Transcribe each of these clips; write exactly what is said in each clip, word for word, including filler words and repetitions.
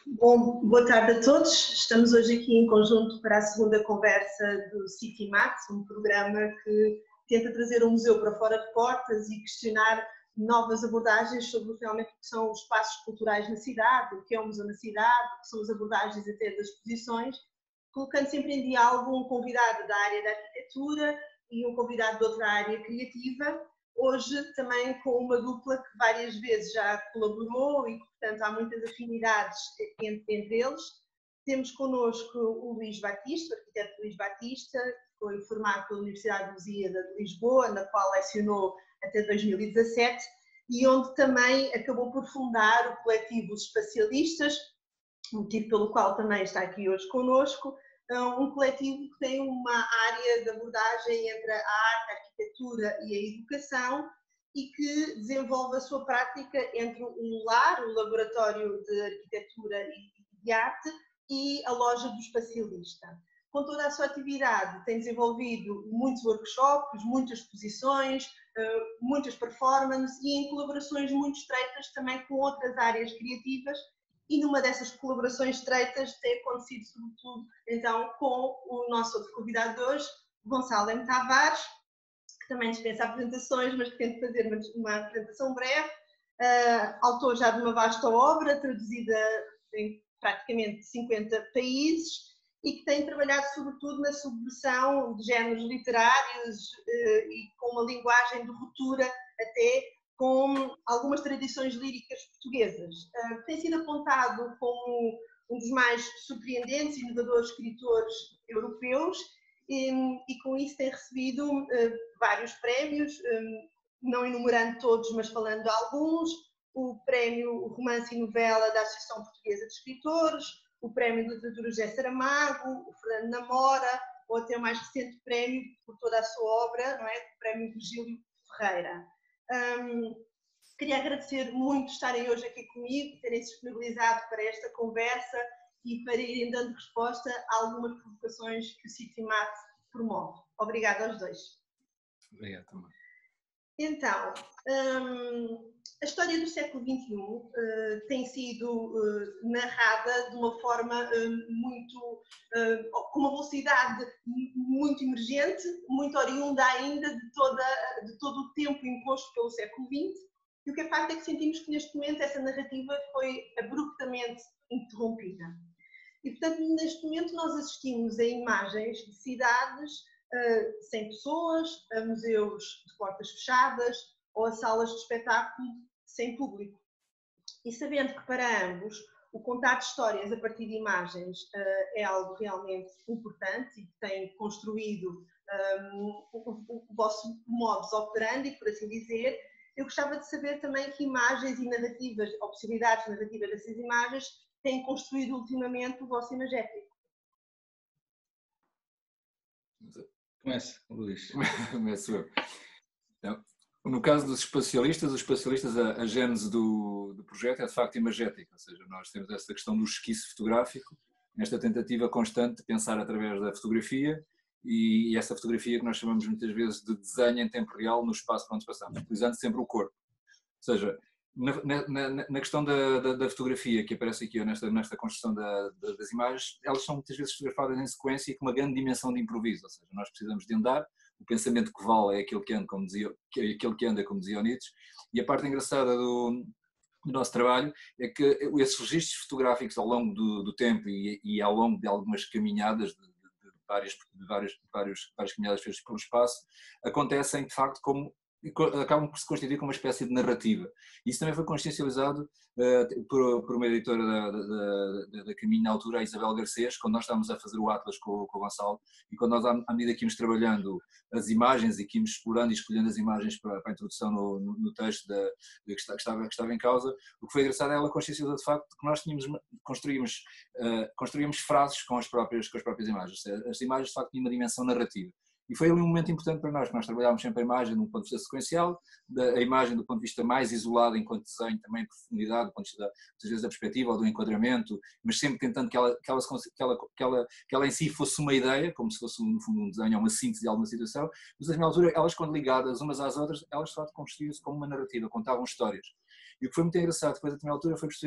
Bom, boa tarde a todos. Estamos hoje aqui em conjunto para a segunda conversa do CityMat, um programa que tenta trazer o museu para fora de portas e questionar novas abordagens sobre realmente o que são os espaços culturais na cidade, o que é o museu na cidade, o que são as abordagens até das exposições, colocando sempre em diálogo um convidado da área da arquitetura e um convidado de outra área criativa. Hoje também com uma dupla que várias vezes já colaborou e que, portanto, há muitas afinidades entre, entre eles. Temos connosco o Luís Batista, o arquiteto Luís Batista, que foi formado pela Universidade de Lusíada de Lisboa, na qual lecionou até dois mil e dezassete, e onde também acabou por fundar o coletivo Os Espacialistas, motivo pelo qual também está aqui hoje connosco, um coletivo que tem uma área de abordagem entre a arte, a arquitetura e a educação e que desenvolve a sua prática entre o lar, o laboratório de arquitetura e de arte, e a loja do espacialista. Com toda a sua atividade tem desenvolvido muitos workshops, muitas exposições, muitas performances e em colaborações muito estreitas também com outras áreas criativas. E numa dessas colaborações estreitas tem acontecido sobretudo então com o nosso outro convidado de hoje, Gonçalo M. Tavares, que também dispensa apresentações, mas que tento fazer uma, uma apresentação breve, uh, autor já de uma vasta obra, traduzida em praticamente cinquenta países e que tem trabalhado sobretudo na subversão de géneros literários uh, e com uma linguagem de ruptura até com algumas tradições líricas portuguesas. Uh, tem sido apontado como um dos mais surpreendentes e inovadores escritores europeus e, e com isso tem recebido uh, vários prémios, um, não enumerando todos, mas falando de alguns, o prémio Romance e Novela da Associação Portuguesa de Escritores, o prémio de Literatura José Saramago, o Fernando Namora, ou até o mais recente prémio por toda a sua obra, não é? O prémio Virgílio Ferreira. Um, queria agradecer muito estarem hoje aqui comigo, terem se disponibilizado para esta conversa e para irem dando resposta a algumas provocações que o CityMat promove. Obrigada aos dois. Obrigado também. Então, um, a história do século vinte e um uh, tem sido uh, narrada de uma forma uh, muito, uh, com uma velocidade muito emergente, muito oriunda ainda de, toda, de todo o tempo imposto pelo século vinte, e o que é facto é que sentimos que neste momento essa narrativa foi abruptamente interrompida. E portanto neste momento nós assistimos a imagens de cidades uh, sem pessoas, a museus de portas fechadas ou a salas de espetáculo sem público. E sabendo que para ambos o contar de histórias a partir de imagens uh, é algo realmente importante e que tem construído um, o, o, o vosso modus operandi, por assim dizer, eu gostava de saber também que imagens e narrativas, ou possibilidades narrativas dessas imagens, têm construído ultimamente o vosso imagético. Começa, Luís. Começo eu. Então, no caso dos espacialistas, os espacialistas, a, a gênese do, do projeto é de facto imagética, ou seja, nós temos essa questão do esquiço fotográfico, nesta tentativa constante de pensar através da fotografia e, e essa fotografia que nós chamamos muitas vezes de desenho em tempo real no espaço por onde passamos, utilizando sempre o corpo. Ou seja, na, na, na questão da, da, da fotografia que aparece aqui, nesta, nesta construção da, da, das imagens, elas são muitas vezes fotografadas em sequência e com uma grande dimensão de improviso, ou seja, nós precisamos de andar, o pensamento que vale é aquele que anda, como dizia, aquele que anda, como dizia o Nietzsche, e a parte engraçada do, do nosso trabalho é que esses registros fotográficos ao longo do, do tempo e, e ao longo de algumas caminhadas, de, de, de, várias, de várias, várias, várias caminhadas feitas pelo espaço, acontecem de facto como acabam por se constituir como uma espécie de narrativa. Isso também foi consciencializado uh, por, por uma editora da, da, da, da Caminho na altura, a Isabel Garcês, quando nós estávamos a fazer o Atlas com, com o Gonçalo, e quando nós, à medida que íamos trabalhando as imagens e que íamos explorando e escolhendo as imagens para, para a introdução no, no, no texto da, que, está, que, estava, que estava em causa, o que foi engraçado é ela consciencializou de facto que nós tínhamos, construímos, uh, construímos frases com as, próprias, com as próprias imagens. As imagens de facto tinham uma dimensão narrativa. E foi ali um momento importante para nós, nós trabalhávamos sempre a imagem do ponto de vista sequencial, a imagem do ponto de vista mais isolado enquanto desenho, também em profundidade, do ponto de vista da, muitas vezes da perspectiva ou do enquadramento, mas sempre tentando que ela, que, ela, que, ela, que, ela, que ela em si fosse uma ideia, como se fosse no fundo um desenho ou uma síntese de alguma situação, mas na minha altura elas quando ligadas umas às outras, elas de facto constituíam-se como uma narrativa, contavam histórias. E o que foi muito engraçado depois a minha altura foi perceber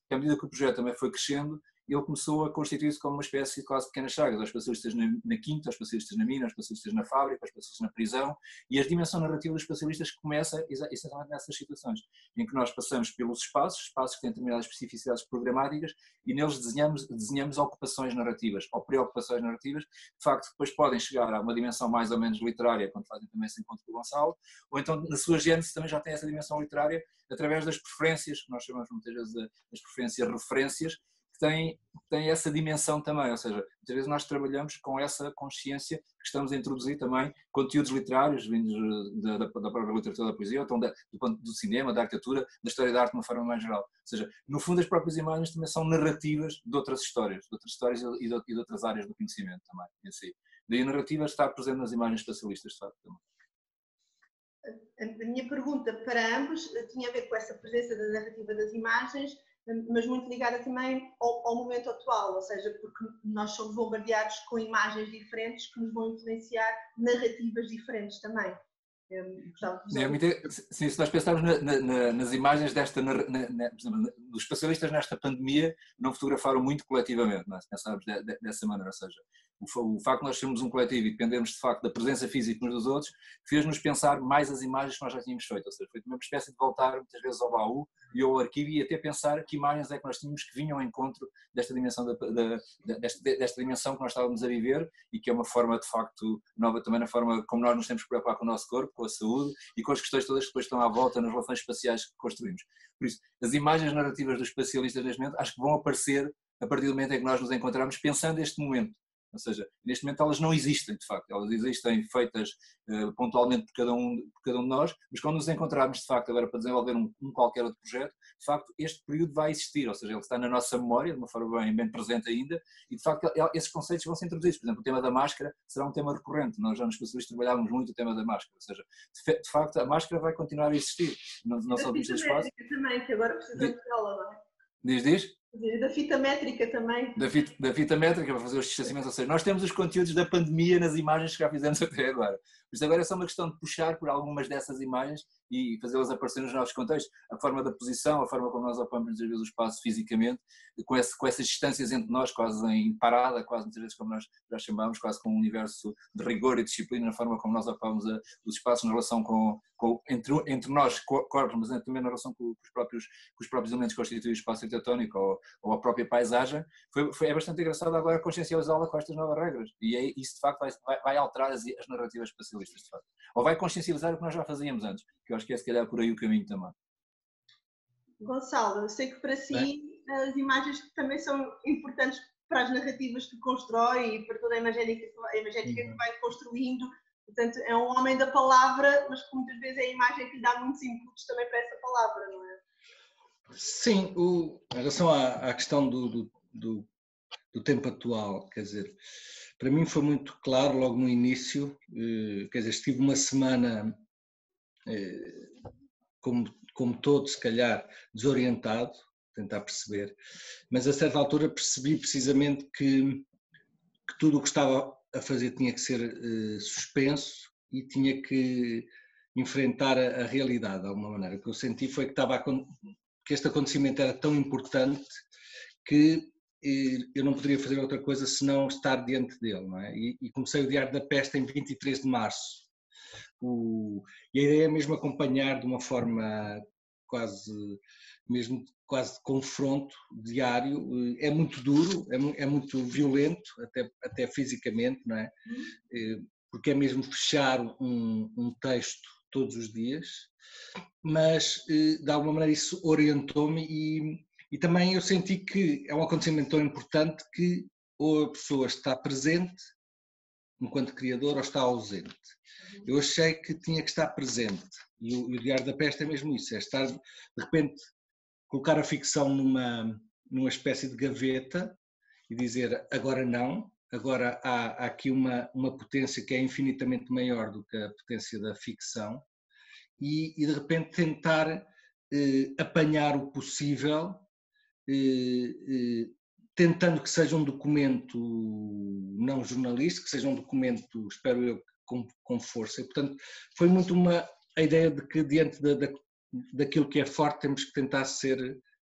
que à medida que o projeto também foi crescendo, ele começou a constituir-se como uma espécie de quase pequenas sagas, aos especialistas na, na quinta, aos especialistas na mina, aos especialistas na fábrica, aos especialistas na prisão, e a dimensão narrativa dos especialistas começa exatamente nessas situações, em que nós passamos pelos espaços, espaços que têm determinadas especificidades programáticas, e neles desenhamos, desenhamos ocupações narrativas, ou preocupações narrativas, de facto depois podem chegar a uma dimensão mais ou menos literária, quando fazem também esse encontro com o Gonçalo, ou então na sua gênese também já tem essa dimensão literária, através das preferências, que nós chamamos muitas vezes das preferências referências, que têm, têm essa dimensão também, ou seja, muitas vezes nós trabalhamos com essa consciência que estamos a introduzir também conteúdos literários vindos da, da, da própria literatura da poesia, ou então da, do, do cinema, da arquitetura, da história da arte de uma forma mais geral. Ou seja, no fundo as próprias imagens também são narrativas de outras histórias, de outras histórias e de, e de outras áreas do conhecimento também, em si. Daí a narrativa está presente nas imagens espacialistas, de facto, também. A minha pergunta para ambos tinha a ver com essa presença da narrativa das imagens, mas muito ligada também ao, ao momento atual, ou seja, porque nós somos bombardeados com imagens diferentes que nos vão influenciar narrativas diferentes também. Sim, se nós pensarmos na, na, nas imagens desta, na, na, os especialistas nesta pandemia não fotografaram muito coletivamente, não é? Se pensarmos de, de, dessa maneira, ou seja, o, o facto de nós sermos um coletivo e dependermos de facto da presença física uns dos outros, fez-nos pensar mais as imagens que nós já tínhamos feito, ou seja, foi uma espécie de voltar muitas vezes ao baú e ao arquivo e até pensar que imagens é que nós tínhamos que vinham ao encontro desta dimensão, da, da, desta, desta dimensão que nós estávamos a viver e que é uma forma de facto nova também na forma como nós nos temos que preocupar com o nosso corpo, com a saúde e com as questões todas que depois estão à volta nas relações espaciais que construímos. Por isso, as imagens narrativas dos especialistas neste momento acho que vão aparecer a partir do momento em que nós nos encontramos pensando este momento. Ou seja, neste momento elas não existem, de facto, elas existem feitas uh, pontualmente por cada, um, por cada um de nós, mas quando nos encontrarmos, de facto, agora para desenvolver um, um qualquer outro projeto, de facto, este período vai existir, ou seja, ele está na nossa memória, de uma forma bem, bem presente ainda, e de facto esses conceitos vão ser introduzidos. Por exemplo, o tema da máscara será um tema recorrente, nós já nos especialistas trabalhávamos muito o tema da máscara, ou seja, de, de facto a máscara vai continuar a existir, não, não só vista de espaço. Também, que agora precisamos de ela, não é? Diz, diz? Da fita métrica também. Da fita, da fita métrica para fazer os distanciamentos, ou seja, nós temos os conteúdos da pandemia nas imagens que já fizemos até agora. Por isso agora é só uma questão de puxar por algumas dessas imagens e fazê-las aparecer nos nossos contextos. A forma da posição, a forma como nós ocupamos muitas vezes o espaço fisicamente, com, esse, com essas distâncias entre nós, quase em parada, quase muitas vezes como nós já chamamos, quase com um universo de rigor e disciplina, na forma como nós ocupamos a, os espaços na relação com, com entre, entre nós, corpos, mas também na relação com, com, os, próprios, com os próprios elementos que constituem o espaço arquitetónico ou, ou a própria paisagem. Foi, foi, é bastante engraçado agora consciencializá-la com estas novas regras. E é, isso de facto vai, vai, vai alterar as, as narrativas espacialistas, de facto. Ou vai consciencializar o que nós já fazíamos antes, que eu acho que é se calhar por aí o caminho também. Gonçalo, eu sei que para si Bem. as imagens também são importantes para as narrativas que constrói e para toda a imagética, a imagética uhum. que vai construindo. Portanto, é um homem da palavra, mas que muitas vezes é a imagem que lhe dá muitos inputs também para essa palavra, não é? Sim, o, em relação à, à questão do, do, do, do tempo atual, quer dizer, para mim foi muito claro logo no início, eh, quer dizer, estive uma semana, eh, como, como todo, se calhar, desorientado, tentar perceber, mas a certa altura percebi precisamente que, que tudo o que estava a fazer tinha que ser eh, suspenso e tinha que enfrentar a, a realidade de alguma maneira. O que eu senti foi que, estava a, que este acontecimento era tão importante que eu não poderia fazer outra coisa senão estar diante dele, não é? E, e comecei o Diário da Peste em vinte e três de março. O, e a ideia é mesmo acompanhar de uma forma quase, mesmo quase de confronto diário. É muito duro, é, é muito violento, até, até fisicamente, não é? Porque é mesmo fechar um, um texto todos os dias, mas de alguma maneira isso orientou-me e E também eu senti que é um acontecimento tão importante que ou a pessoa está presente enquanto criador ou está ausente. Eu achei que tinha que estar presente e o, e o Diário da Peste é mesmo isso, é estar, de repente, colocar a ficção numa, numa espécie de gaveta e dizer agora não, agora há, há aqui uma, uma potência que é infinitamente maior do que a potência da ficção e, e de repente tentar eh, apanhar o possível Eh, eh, tentando que seja um documento não jornalístico, que seja um documento, espero eu, com, com força. E, portanto, foi muito uma a ideia de que diante da, da, daquilo que é forte temos que tentar ser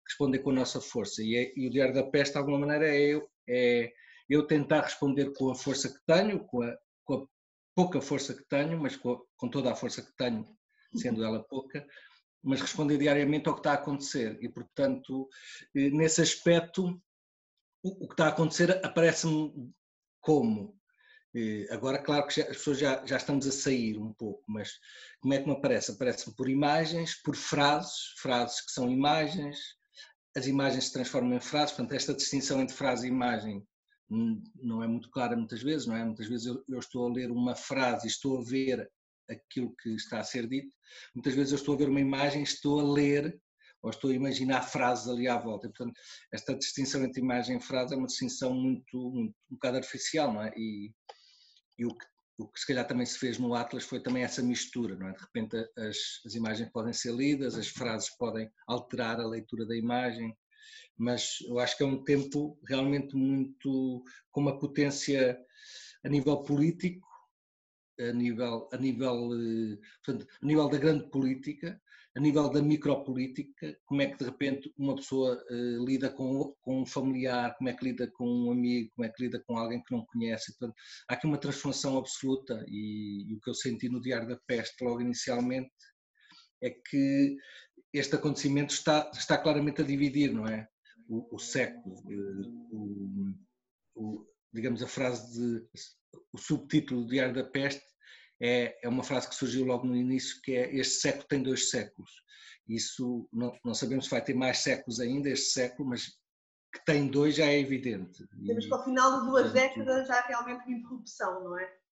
responder com a nossa força. E, é, e o Diário da Peste, de alguma maneira, é eu, é eu tentar responder com a força que tenho, com a, com a pouca força que tenho, mas com, a, com toda a força que tenho, sendo ela pouca, mas responder diariamente ao que está a acontecer. E, portanto, nesse aspecto, o, o que está a acontecer aparece-me como? Agora, claro que já, as pessoas já, já estamos a sair um pouco, mas como é que me aparece? Aparece-me por imagens, por frases, frases que são imagens, as imagens se transformam em frases, portanto esta distinção entre frase e imagem não é muito clara muitas vezes, não é? Muitas vezes eu, eu estou a ler uma frase e estou a ver aquilo que está a ser dito, muitas vezes eu estou a ver uma imagem e estou a ler ou estou a imaginar frases ali à volta. E, portanto, esta distinção entre imagem e frase é uma distinção muito, muito um bocado artificial, não é? E, e o que, o que se calhar também se fez no Atlas foi também essa mistura, não é? De repente as, as imagens podem ser lidas, as frases podem alterar a leitura da imagem, mas eu acho que é um tempo realmente muito, com uma potência a nível político, a nível, a nível, portanto, a nível da grande política, a nível da micropolítica, como é que de repente uma pessoa uh, lida com, com um familiar, como é que lida com um amigo, como é que lida com alguém que não conhece. Portanto, há aqui uma transformação absoluta e, e o que eu senti no Diário da Peste logo inicialmente é que este acontecimento está, está claramente a dividir, não é? O, o século, o, o, digamos a frase de, o subtítulo do Diário da Peste é, é uma frase que surgiu logo no início, que é: este século tem dois séculos. Isso não, não sabemos se vai ter mais séculos ainda este século, mas que tem dois já é evidente. Temos que ao final de duas décadas já há realmente uma interrupção, não é?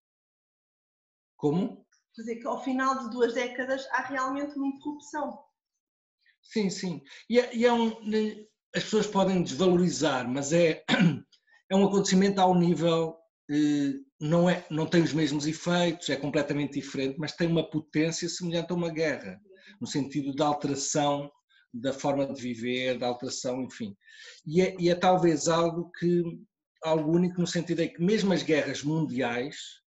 Como? Quer dizer que ao final de duas décadas há realmente uma interrupção. Sim, sim. E é, e é um, as pessoas podem desvalorizar, mas é, é um acontecimento ao nível, não, é, não tem os mesmos efeitos, é completamente diferente, mas tem uma potência semelhante a uma guerra, no sentido da alteração da forma de viver, da alteração, enfim. E é, e é talvez algo que, algo único no sentido é que mesmo as guerras mundiais,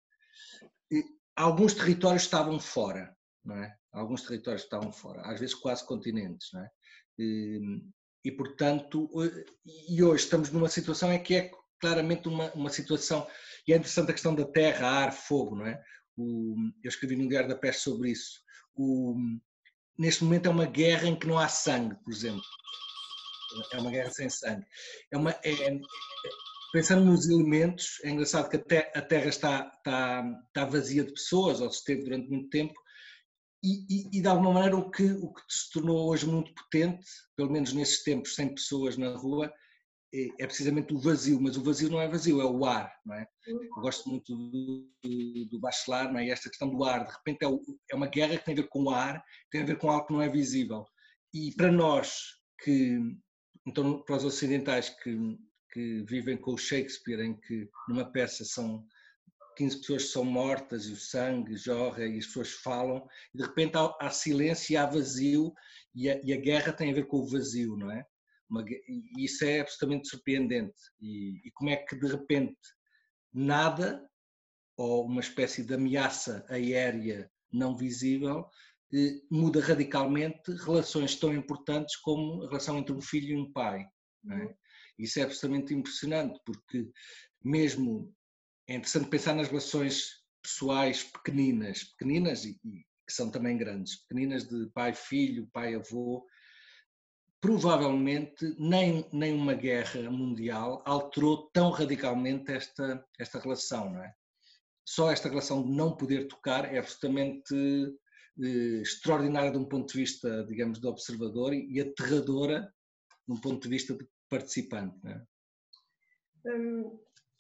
alguns territórios estavam fora, não é? Alguns territórios estavam fora, às vezes quase continentes, não é? E, e portanto, e hoje estamos numa situação em que é claramente uma, uma situação, e é interessante a questão da terra, ar, fogo, não é? O, eu escrevi no Diário da Peste sobre isso. O, neste momento é uma guerra em que não há sangue, por exemplo. É uma guerra sem sangue. É uma, é, pensando nos elementos, é engraçado que a terra, a terra está, está, está vazia de pessoas, ou se esteve durante muito tempo, e, e, e de alguma maneira o que, o que se tornou hoje muito potente, pelo menos nesses tempos sem pessoas na rua, é, é precisamente o vazio, mas o vazio não é vazio, é o ar, não é? Eu gosto muito do, do, do Bachelard, não é? E esta questão do ar, de repente é, o, é uma guerra que tem a ver com o ar, tem a ver com algo que não é visível. E para nós, que, então para os ocidentais que, que vivem com o Shakespeare, em que numa peça são quinze pessoas que são mortas e o sangue jorra e as pessoas falam, e de repente há, há silêncio e há vazio, e a, e a guerra tem a ver com o vazio, não é? Uma, e isso é absolutamente surpreendente. E, e como é que de repente nada, ou uma espécie de ameaça aérea não visível, eh, muda radicalmente relações tão importantes como a relação entre um filho e um pai. Não é? Isso é absolutamente impressionante, porque mesmo é interessante pensar nas relações pessoais pequeninas, pequeninas e, e que são também grandes, pequeninas de pai-filho, pai-avô. Provavelmente nem, nem uma guerra mundial alterou tão radicalmente esta, esta relação, não é? Só esta relação de não poder tocar é absolutamente eh, extraordinária de um ponto de vista, digamos, de observador e, e aterradora de um ponto de vista de participante, não é? Hum,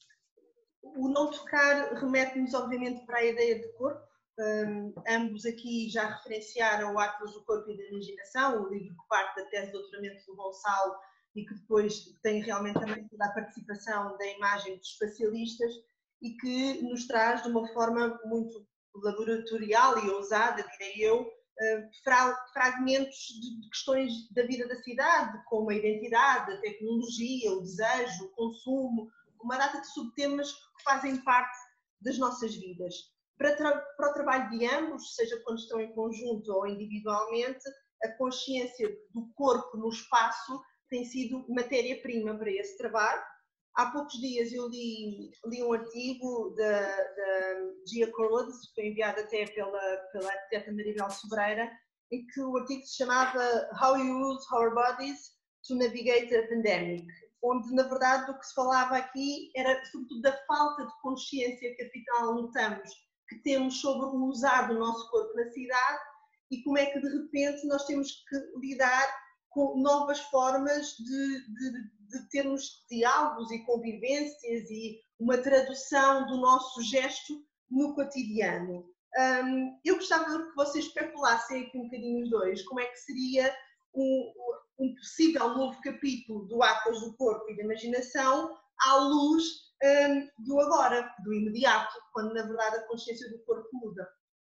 o não tocar remete-nos, obviamente, para a ideia de corpo. Um, ambos aqui já referenciaram o Atlas do Corpo e da Imaginação, o livro que parte da tese de doutoramento do Gonçalo e que depois tem realmente também toda a participação da imagem dos espacialistas e que nos traz de uma forma muito laboratorial e ousada, direi eu, fragmentos de questões da vida da cidade, como a identidade, a tecnologia, o desejo, o consumo, uma data de subtemas que fazem parte das nossas vidas. Para, para o trabalho de ambos, seja quando estão em conjunto ou individualmente, a consciência do corpo no espaço tem sido matéria-prima para esse trabalho. Há poucos dias eu li, li um artigo da, da Gia Corrodes, que foi enviado até pela, pela arquiteta Maribel Sobreira, em que o artigo se chamava How You Use Our Bodies to Navigate a Pandemic, onde na verdade do que se falava aqui era sobretudo da falta de consciência que afinal notamos que temos sobre o usar do nosso corpo na cidade e como é que de repente nós temos que lidar com novas formas de, de, de termos diálogos e convivências e uma tradução do nosso gesto no cotidiano. Um, eu gostava que vocês especulassem aqui um bocadinho os dois, como é que seria um, um possível novo capítulo do Atlas do Corpo e da Imaginação à luz um, do agora, do imediato, quando na verdade a consciência do corpo muda.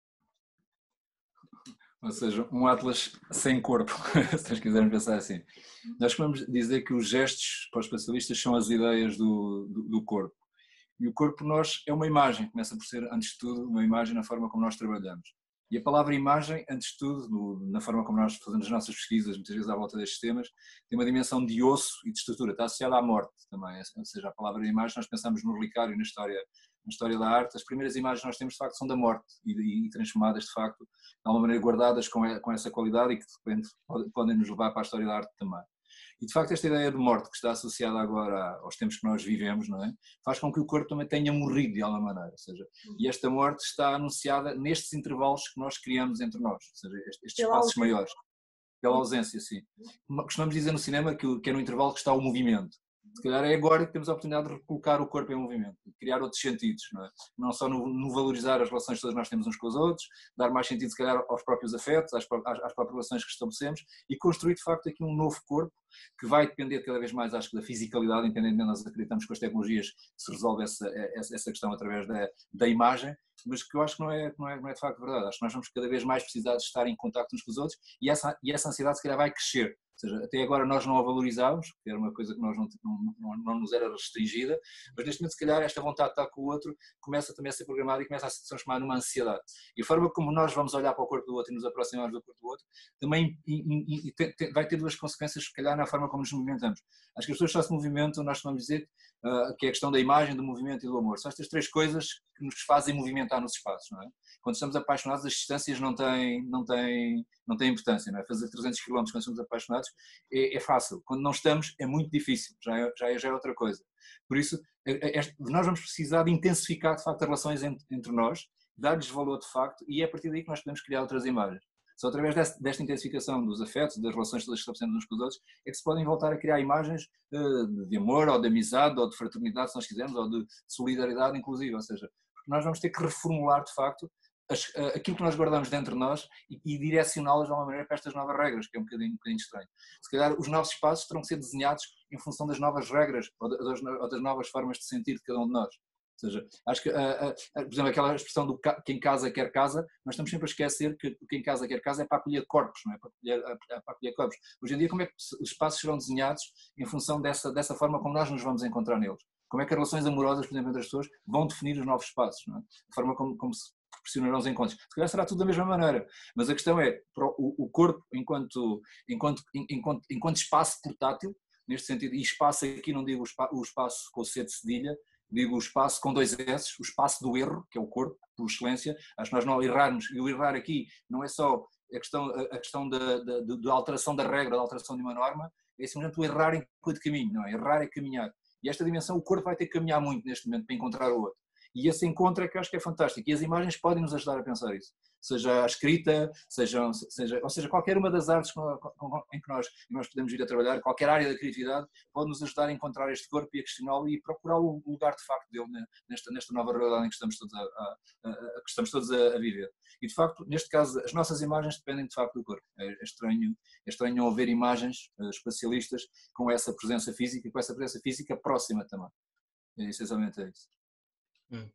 Ou seja, um Atlas sem corpo, se nós quisermos pensar assim. Nós vamos dizer que os gestos para os especialistas são as ideias do, do, do corpo. E o corpo nós é uma imagem, começa por ser, antes de tudo, uma imagem na forma como nós trabalhamos. E a palavra imagem, antes de tudo, no, na forma como nós fazemos as nossas pesquisas, muitas vezes à volta destes temas, tem uma dimensão de osso e de estrutura, está associada à morte também. Ou seja, a palavra imagem, nós pensamos no relicário, na história, na história da arte, as primeiras imagens que nós temos de facto são da morte e, e transformadas de facto, de alguma maneira guardadas com, com essa qualidade e que de repente podem nos levar para a história da arte também. E de facto esta ideia de morte que está associada agora aos tempos que nós vivemos, não é? Faz com que o corpo também tenha morrido de alguma maneira, ou seja, e esta morte está anunciada nestes intervalos que nós criamos entre nós, ou seja, estes espaços maiores, pela ausência, sim. Costumamos dizer no cinema que, que é no intervalo que está o movimento. Se calhar é agora que temos a oportunidade de recolocar o corpo em movimento, de criar outros sentidos, não é? Não só no, no valorizar as relações que todos nós temos uns com os outros, dar mais sentido se calhar aos próprios afetos, às, às, às próprias relações que estabelecemos e construir de facto aqui um novo corpo que vai depender cada vez mais, acho que, da fisicalidade, independente de nós acreditamos que com as tecnologias se resolve essa, essa, essa questão através da, da imagem, mas que eu acho que não é, não, é, não é de facto verdade. Acho que nós vamos cada vez mais precisar de estar em contacto uns com os outros e essa, e essa ansiedade se calhar vai crescer. Ou seja, até agora nós não a valorizámos, que era uma coisa que nós não, não, não nos era restringida, mas neste momento se calhar esta vontade de estar com o outro começa também a ser programada e começa a se transformar numa ansiedade. E a forma como nós vamos olhar para o corpo do outro e nos aproximar do corpo do outro também e, e, e, vai ter duas consequências, se calhar, na forma como nos movimentamos. Acho que as pessoas só se movimentam, nós vamos dizer, uh, que é a questão da imagem, do movimento e do amor. São estas três coisas que nos fazem movimentar nos espaços, não é? Quando estamos apaixonados, as distâncias não têm, não têm, não têm importância, não é? Fazer trezentos quilómetros quando estamos apaixonados é, é fácil. Quando não estamos, é muito difícil, já é, já é, já é outra coisa. Por isso, é, é, nós vamos precisar de intensificar, de facto, as relações entre, entre nós, dar-lhes valor de facto, e é a partir daí que nós podemos criar outras imagens. Só através desta, desta intensificação dos afetos, das relações todas que estabelecemos uns com os outros, é que se podem voltar a criar imagens uh, de amor, ou de amizade, ou de fraternidade, se nós quisermos, ou de solidariedade, inclusive. Ou seja, porque nós vamos ter que reformular, de facto, as, uh, aquilo que nós guardamos dentro de nós e, e direcioná-las de uma maneira para estas novas regras, que é um bocadinho, um bocadinho estranho. Se calhar os novos espaços terão que ser desenhados em função das novas regras, ou das, ou das novas formas de sentir de cada um de nós. Ou seja, acho que, a, a, a, por exemplo, aquela expressão do quem casa quer casa, nós estamos sempre a esquecer que quem casa quer casa é para acolher corpos, não é para acolher, a, para acolher corpos. Hoje em dia, como é que os espaços serão desenhados em função dessa, dessa forma como nós nos vamos encontrar neles? Como é que as relações amorosas, por exemplo, entre as pessoas, vão definir os novos espaços, não é? De forma como, como se proporcionarão os encontros. Se calhar será tudo da mesma maneira, mas a questão é, o, o corpo enquanto, enquanto, enquanto, enquanto espaço portátil, neste sentido, e espaço aqui não digo o espaço com o C de cedilha, digo o espaço com dois S, o espaço do erro, que é o corpo, por excelência. Acho que nós não errarmos, e o errar aqui não é só a questão, a questão da, da, da alteração da regra, da alteração de uma norma, é simplesmente o errar enquanto caminho, não é? Errar é caminhar. E esta dimensão, o corpo vai ter que caminhar muito neste momento para encontrar o outro. E esse encontro é que eu acho que é fantástico. E as imagens podem nos ajudar a pensar isso. Seja a escrita, seja, seja, ou seja, qualquer uma das artes em que nós, nós podemos ir a trabalhar, qualquer área da criatividade, pode nos ajudar a encontrar este corpo e a questioná-lo e procurar o lugar de facto dele nesta, nesta nova realidade em que estamos todos a, a, a, a, que estamos todos a, a viver. E de facto, neste caso, as nossas imagens dependem de facto do corpo. É, é estranho, é estranho não haver imagens uh, espacialistas com essa presença física e com essa presença física próxima também. É, essencialmente é isso. Hum.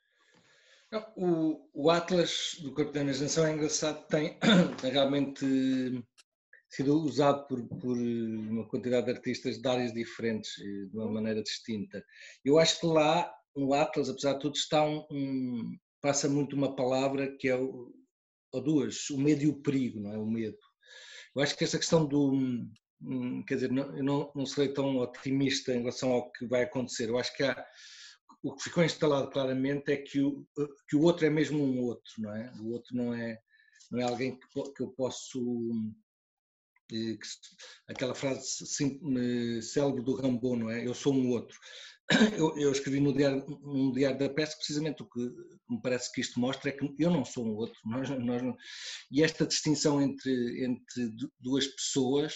O, o Atlas do Corpo da Imaginação é engraçado, tem, tem realmente sido usado por, por uma quantidade de artistas de áreas diferentes, de uma maneira distinta. Eu acho que lá, no Atlas, apesar de tudo, está um, um, passa muito uma palavra que é, o, ou duas, o medo e o perigo, não é? O medo. eu acho que essa questão do, quer dizer, não, eu não, não serei tão otimista em relação ao que vai acontecer. Eu acho que há, o que ficou instalado claramente é que o, que o outro é mesmo um outro, não é? O outro não é, não é alguém que, que eu posso... Que, aquela frase célebre do Rimbaud, não é? Eu sou um outro. Eu, eu escrevi no diário, no Diário da Peste precisamente o que me parece que isto mostra é que eu não sou um outro. Nós, nós não, e esta distinção entre, entre duas pessoas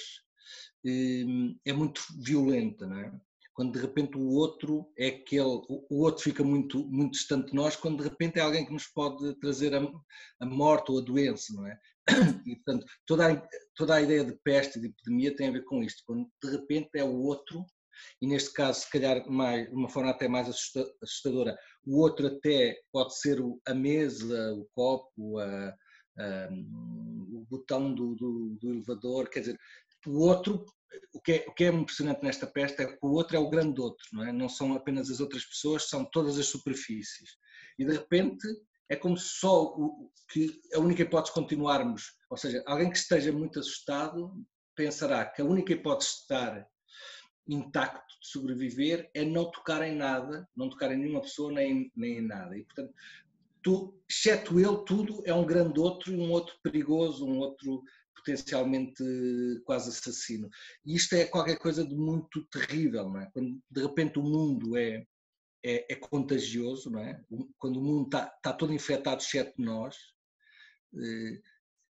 é muito violenta, não é? Quando de repente o outro é aquele, o outro fica muito, muito distante de nós, quando de repente é alguém que nos pode trazer a, a morte ou a doença, não é? E portanto, toda a, toda a ideia de peste e de epidemia tem a ver com isto, quando de repente é o outro, e neste caso se calhar mais, de uma forma até mais assustadora, o outro até pode ser a mesa, o copo, a, a, o botão do, do, do elevador, quer dizer, o outro, o que, é, o que é impressionante nesta peste é que o outro é o grande outro, não é? Não são apenas as outras pessoas, são todas as superfícies. E de repente é como se só o, que a única hipótese de continuarmos, ou seja, alguém que esteja muito assustado pensará que a única hipótese de estar intacto, de sobreviver, é não tocar em nada, não tocar em nenhuma pessoa nem, nem em nada. E portanto, tu, exceto ele, tudo é um grande outro e um outro perigoso, um outro potencialmente quase assassino. E isto é qualquer coisa de muito terrível, não é? Quando de repente o mundo é, é, é contagioso, não é? Quando o mundo está, está todo infectado, exceto nós, eh,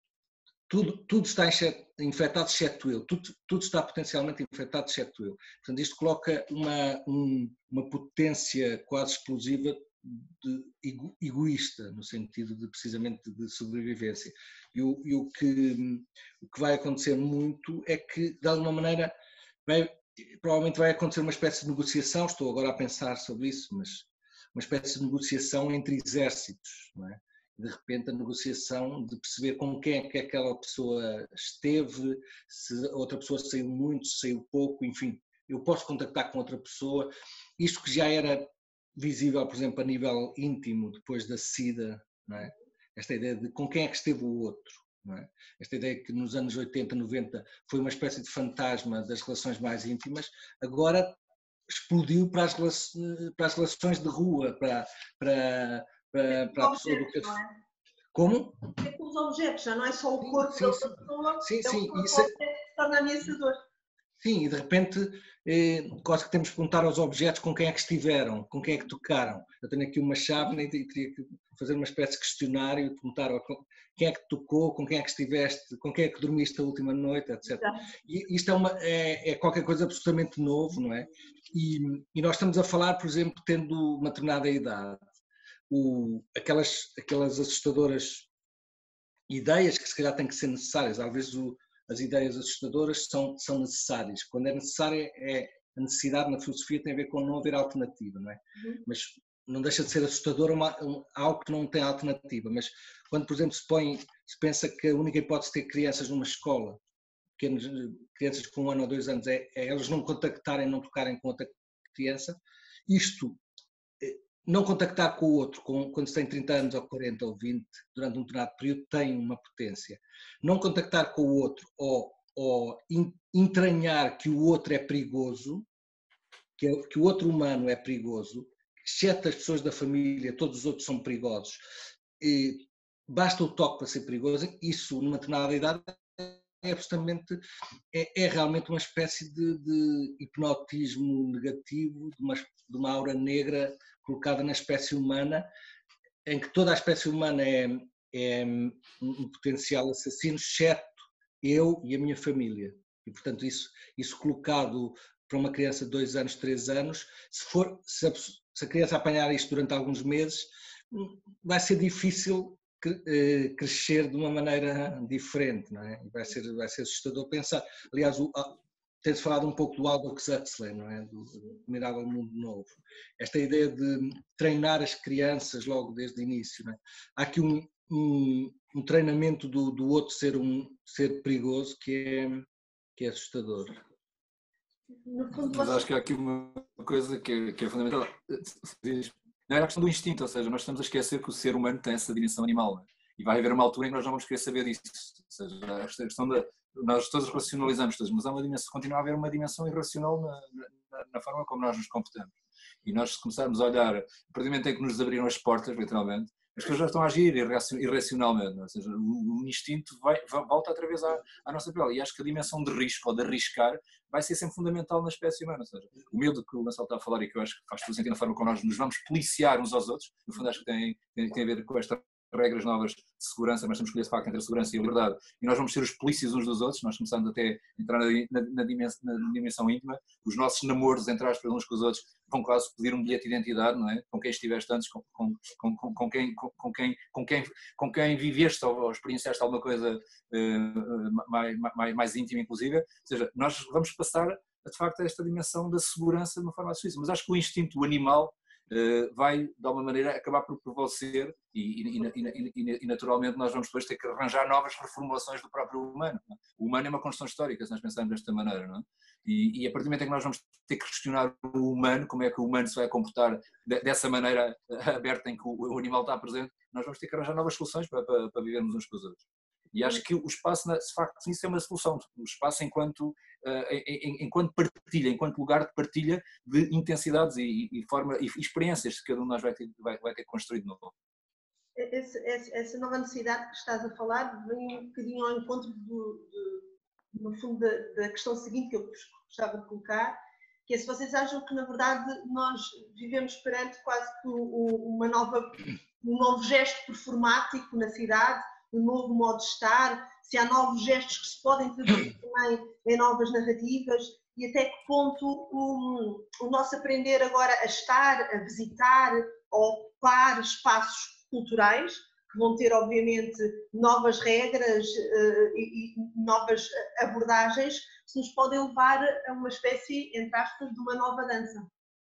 tudo, tudo está infectado, exceto eu, tudo, tudo está potencialmente infectado, exceto eu. Portanto, isto coloca uma, um, uma potência quase explosiva de ego, egoísta, no sentido de precisamente de sobrevivência. E o, e o, que, o que vai acontecer muito é que, de alguma maneira, vai, provavelmente vai acontecer uma espécie de negociação, estou agora a pensar sobre isso, mas uma espécie de negociação entre exércitos, não é? De repente a negociação de perceber com quem é que aquela pessoa esteve, se a outra pessoa saiu muito, se saiu pouco, enfim, eu posso contactar com outra pessoa, isto que já era visível, por exemplo, a nível íntimo, depois da SIDA, não é? Esta ideia de com quem é que esteve o outro, não é? Esta ideia que nos anos oitenta, noventa foi uma espécie de fantasma das relações mais íntimas, agora explodiu para as, para as relações de rua, para, para, para, para a pessoa do que... É? Como? É com os objetos, já não é só o corpo sim, da sim, pessoa, sim, é sim, o isso é... objeto que se torna ameaçador. Sim, e de repente eh, quase que temos que perguntar aos objetos com quem é que estiveram, com quem é que tocaram. Eu tenho aqui uma chave e teria que fazer uma espécie de questionário e perguntar quem é que tocou, com quem é que estiveste, com quem é que dormiste a última noite, etcétera. E isto é, uma, é, é qualquer coisa absolutamente novo, não é? E, e nós estamos a falar, por exemplo, tendo uma determinada idade. O, aquelas, aquelas assustadoras ideias que se calhar têm que ser necessárias, às vezes o, as ideias assustadoras são, são necessárias. Quando é necessária, é, a necessidade na filosofia tem a ver com não haver alternativa, não é? Uhum. Mas não deixa de ser assustador uma, um, algo que não tem alternativa. Mas quando, por exemplo, se, põe, se pensa que a única hipótese de ter crianças numa escola, pequenas, crianças com um ano ou dois anos, é, é elas não contactarem, não tocarem com outra criança, isto... Não contactar com o outro com, quando se tem trinta anos ou quarenta ou vinte, durante um determinado período, tem uma potência. Não contactar com o outro ou, ou entranhar que o outro é perigoso, que, é, que o outro humano é perigoso, exceto as pessoas da família, todos os outros são perigosos. E basta o toque para ser perigoso, isso numa determinada idade é absolutamente, é, é realmente uma espécie de, de hipnotismo negativo, de uma, de uma aura negra colocada na espécie humana, em que toda a espécie humana é, é um potencial assassino, exceto eu e a minha família. E, portanto, isso, isso colocado para uma criança de dois anos, três anos, se, for, se, a, se a criança apanhar isto durante alguns meses, vai ser difícil crescer de uma maneira diferente, não é? Vai ser, vai ser assustador pensar. Aliás, o, tem-se falado um pouco do Aldous Huxley, não é? Do Admirável Mundo Novo. Esta ideia de treinar as crianças logo desde o início, não é? Há aqui um, um, um treinamento do, do outro ser um ser perigoso que é, que é assustador. Mas acho que há aqui uma coisa que é, que é fundamental. Não é a questão do instinto, ou seja, nós estamos a esquecer que o ser humano tem essa dimensão animal, né? E vai haver uma altura em que nós não vamos querer saber disso. Ou seja, esta questão da, nós todos racionalizamos todos, mas há uma dimensão, continua a haver uma dimensão irracional na, na, na forma como nós nos comportamos. E nós, se começarmos a olhar, a partir do momento em que nos abriram as portas, literalmente, as pessoas já estão a agir irracionalmente, ou seja, o, o instinto vai, vai, volta outra vez à, à nossa pele. E acho que a dimensão de risco ou de arriscar vai ser sempre fundamental na espécie humana. Ou seja, o medo que o Gonçalo está a falar e que eu acho que faz todo sentido na forma como nós nos vamos policiar uns aos outros, no fundo acho que tem, tem, tem a ver com esta regras novas de segurança, nós temos que escolher de facto entre a segurança e a liberdade, e nós vamos ser os polícias uns dos outros, nós começamos até a entrar na, na, na, dimensão, na dimensão íntima, os nossos namoros, entre aspas, uns com os outros, vão quase pedir um bilhete de identidade, não é? Com quem estiveste antes, com, com, com, com, quem, com, com, quem, com, quem, com quem viveste ou, ou experienciaste alguma coisa uh, mais, mais, mais íntima, inclusive, ou seja, nós vamos passar de facto a esta dimensão da segurança de uma forma suíça, mas acho que o instinto animal Uh, vai, de alguma maneira, acabar por prevalecer e, e, e, e, e naturalmente nós vamos depois ter que arranjar novas reformulações do próprio humano. Não é? O humano é uma construção histórica, se nós pensarmos desta maneira, não é? E, e a partir do momento em que nós vamos ter que questionar o humano, como é que o humano se vai comportar de, dessa maneira aberta em que o, o animal está presente, nós vamos ter que arranjar novas soluções para, para, para vivermos uns com os outros. E acho que o espaço, de facto, isso é uma solução. O espaço enquanto, enquanto partilha, enquanto lugar de partilha de intensidades e, e, forma, e experiências que cada um de nós vai ter, vai, vai ter construído de novo. Esse, essa nova necessidade que estás a falar vem um bocadinho ao encontro, do, do, no fundo, da, da questão seguinte que eu gostava de colocar, que é se vocês acham que, na verdade, nós vivemos perante quase que uma nova, um novo gesto performático na cidade, um novo modo de estar, se há novos gestos que se podem traduzir também em novas narrativas e até que ponto o, o nosso aprender agora a estar, a visitar, a ocupar espaços culturais, que vão ter obviamente novas regras uh, e, e novas abordagens, se nos podem levar a uma espécie, entre aspas, de uma nova dança.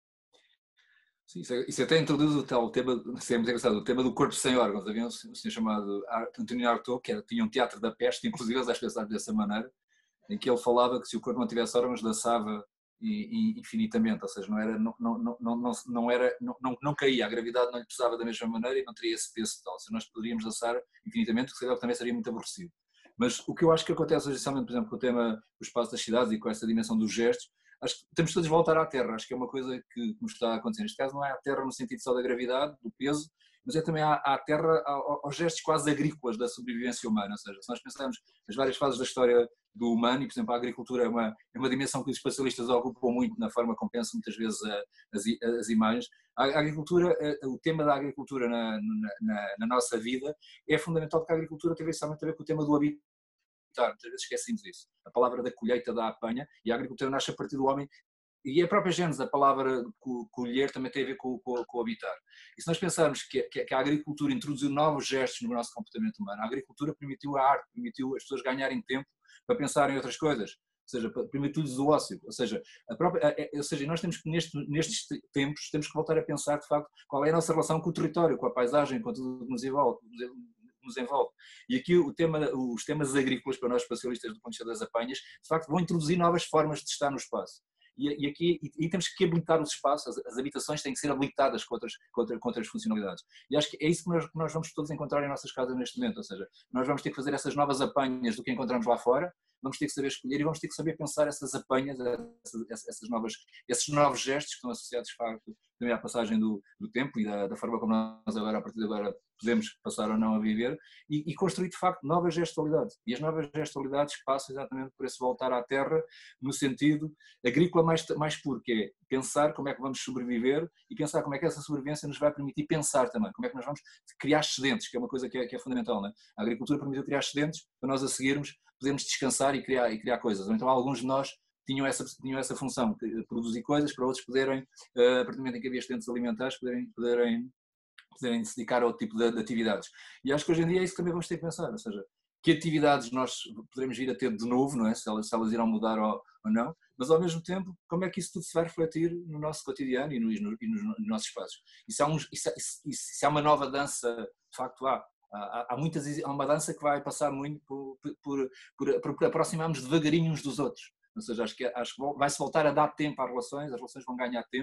Sim, isso, isso até introduz o tal tema, isso é muito engraçado, o tema do corpo sem órgãos. Havia um senhor chamado António Artaud, que era, tinha um teatro da peste, inclusive às vezes dessa maneira, em que ele falava que se o corpo não tivesse órgãos, dançava e, e, infinitamente, ou seja, não, era, não, não, não, não, não, era, não, não, não caía, a gravidade não lhe pesava da mesma maneira e não teria esse peso tal. Se nós poderíamos dançar infinitamente, que também seria muito aborrecido. Mas o que eu acho que acontece hoje, por exemplo, com o tema do espaço das cidades e com essa dimensão dos gestos, acho que temos todos de voltar à Terra, acho que é uma coisa que nos está a acontecer. Neste caso não é a Terra no sentido só da gravidade, do peso, mas é também à, à Terra, aos gestos quase agrícolas da sobrevivência humana, ou seja, se nós pensarmos nas várias fases da história do humano, e por exemplo a agricultura é uma, é uma dimensão que os especialistas ocupam muito na forma como pensam muitas vezes a, as, as imagens, a agricultura, o tema da agricultura na, na, na nossa vida é fundamental, porque a agricultura tem a ver com o tema do habitat. Muitas vezes esquecemos isso. A palavra da colheita da apanha, e a agricultura nasce a partir do homem, e a própria gênese da palavra colher também tem a ver com, com, com o habitar. E se nós pensarmos que, que a agricultura introduziu novos gestos no nosso comportamento humano, a agricultura permitiu a arte, permitiu as pessoas ganharem tempo para pensar em outras coisas, ou seja, permitiu-lhes o ócio, ou seja, a própria, ou seja, nós temos que neste, nestes tempos temos que voltar a pensar de facto qual é a nossa relação com o território, com a paisagem, com tudo que nos envolve. nos envolve. E aqui o tema, os temas agrícolas para nós especialistas do ponto de vista das apanhas, de facto vão introduzir novas formas de estar no espaço. E, e aqui e, e temos que habilitar os espaços, as, as habitações têm que ser habilitadas com outras, com, outras, com outras funcionalidades. E acho que é isso que nós, que nós vamos todos encontrar em nossas casas neste momento, ou seja, nós vamos ter que fazer essas novas apanhas do que encontramos lá fora, vamos ter que saber escolher e vamos ter que saber pensar essas apanhas, essas, essas novas, esses novos gestos que estão associados de facto também à passagem do, do tempo e da, da forma como nós agora, a partir de agora, podemos passar ou não a viver e, e construir de facto novas gestualidades. E as novas gestualidades passam exatamente por esse voltar à terra no sentido agrícola mais, mais puro, que é pensar como é que vamos sobreviver e pensar como é que essa sobrevivência nos vai permitir pensar também, como é que nós vamos criar excedentes, que é uma coisa que é, que é fundamental, não é? A agricultura permitiu criar excedentes para nós a seguirmos podemos descansar e criar, e criar coisas. Então alguns de nós tinham essa, tinham essa função, de produzir coisas para outros poderem, a partir do momento em que havia excedentes alimentares, poderem, poderem, poderem se dedicar a outro tipo de, de atividades. E acho que hoje em dia é isso que também vamos ter que pensar, ou seja, que atividades nós poderemos vir a ter de novo, não é? Se elas, se elas irão mudar ou, ou não, mas ao mesmo tempo, como é que isso tudo se vai refletir no nosso cotidiano e, no, e, no, e nos, nos nossos espaços. E se há, um, e se, e se há uma nova dança, de facto há. Há, há, muitas, há uma dança que vai passar muito por, por, por, por, por aproximarmos devagarinho uns dos outros. Ou seja, acho que, acho que vai-se voltar a dar tempo às relações, as relações vão ganhar tempo,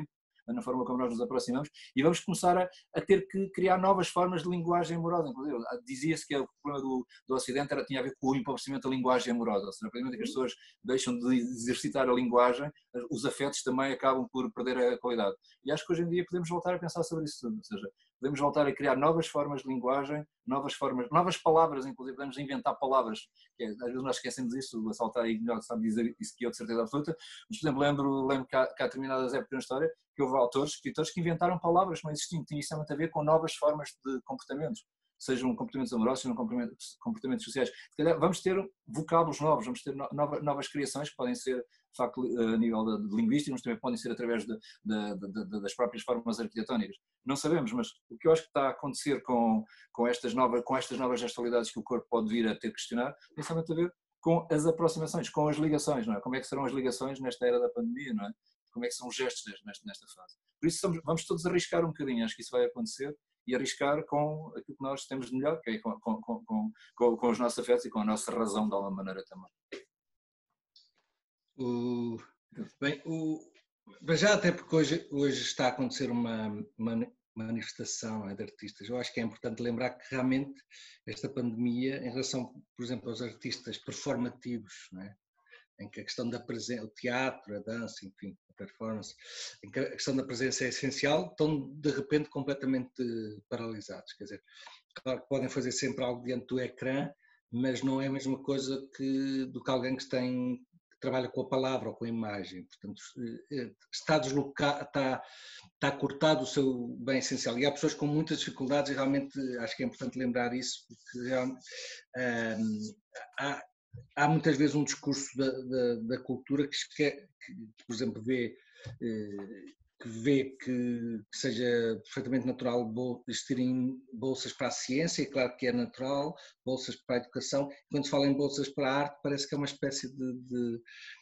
na forma como nós nos aproximamos, e vamos começar a, a ter que criar novas formas de linguagem amorosa. Inclusive, dizia-se que o problema do, do Ocidente era, tinha a ver com o empobrecimento da linguagem amorosa, ou seja, a partir do momento que as pessoas deixam de exercitar a linguagem, os afetos também acabam por perder a qualidade. E acho que hoje em dia podemos voltar a pensar sobre isso tudo, ou seja, podemos voltar a criar novas formas de linguagem, novas formas, novas palavras, inclusive podemos inventar palavras, que é, às vezes nós esquecemos isso, o Assaltar aí melhor sabe dizer isso que eu de certeza absoluta, mas por exemplo lembro, lembro que, há, que há determinadas épocas na história que houve autores, escritores que inventaram palavras que não existiam, tinha isso a ver com novas formas de comportamentos, sejam comportamentos amorosos, sejam comportamentos, comportamentos sociais. Se calhar vamos ter vocábulos novos, vamos ter novas, novas criações que podem ser, de facto, a nível de, de linguística, mas também podem ser através de, de, de, de, das próprias formas arquitetónicas. Não sabemos, mas o que eu acho que está a acontecer com, com, estas, novas, com estas novas gestualidades que o corpo pode vir a ter que questionar, tem somente a ver com as aproximações, com as ligações, não é? Como é que serão as ligações nesta era da pandemia, não é? Como é que são os gestos nesta, nesta fase. Por isso vamos todos arriscar um bocadinho, acho que isso vai acontecer, e arriscar com aquilo que nós temos de melhor, que é com, com, com, com, com os nossos afetos e com a nossa razão de alguma maneira também. O, bem, o, já até porque hoje, hoje está a acontecer uma, uma manifestação de artistas, eu acho que é importante lembrar que realmente esta pandemia, em relação, por exemplo, aos artistas performativos, não é? Em que a questão da presença, o teatro, a dança, enfim, a performance, em que a questão da presença é essencial, estão de repente completamente paralisados. Quer dizer, claro que podem fazer sempre algo diante do ecrã, mas não é a mesma coisa que, do que alguém que, tem, que trabalha com a palavra ou com a imagem. Portanto, está deslocado, está, está cortado o seu bem essencial. E há pessoas com muitas dificuldades e realmente acho que é importante lembrar isso, porque realmente hum, há Há muitas vezes um discurso da, da, da cultura que, que, por exemplo, vê, eh, que, vê que, que seja perfeitamente natural existirem bolsas para a ciência, é claro que é natural, bolsas para a educação. Quando se fala em bolsas para a arte, parece que é uma espécie de, de,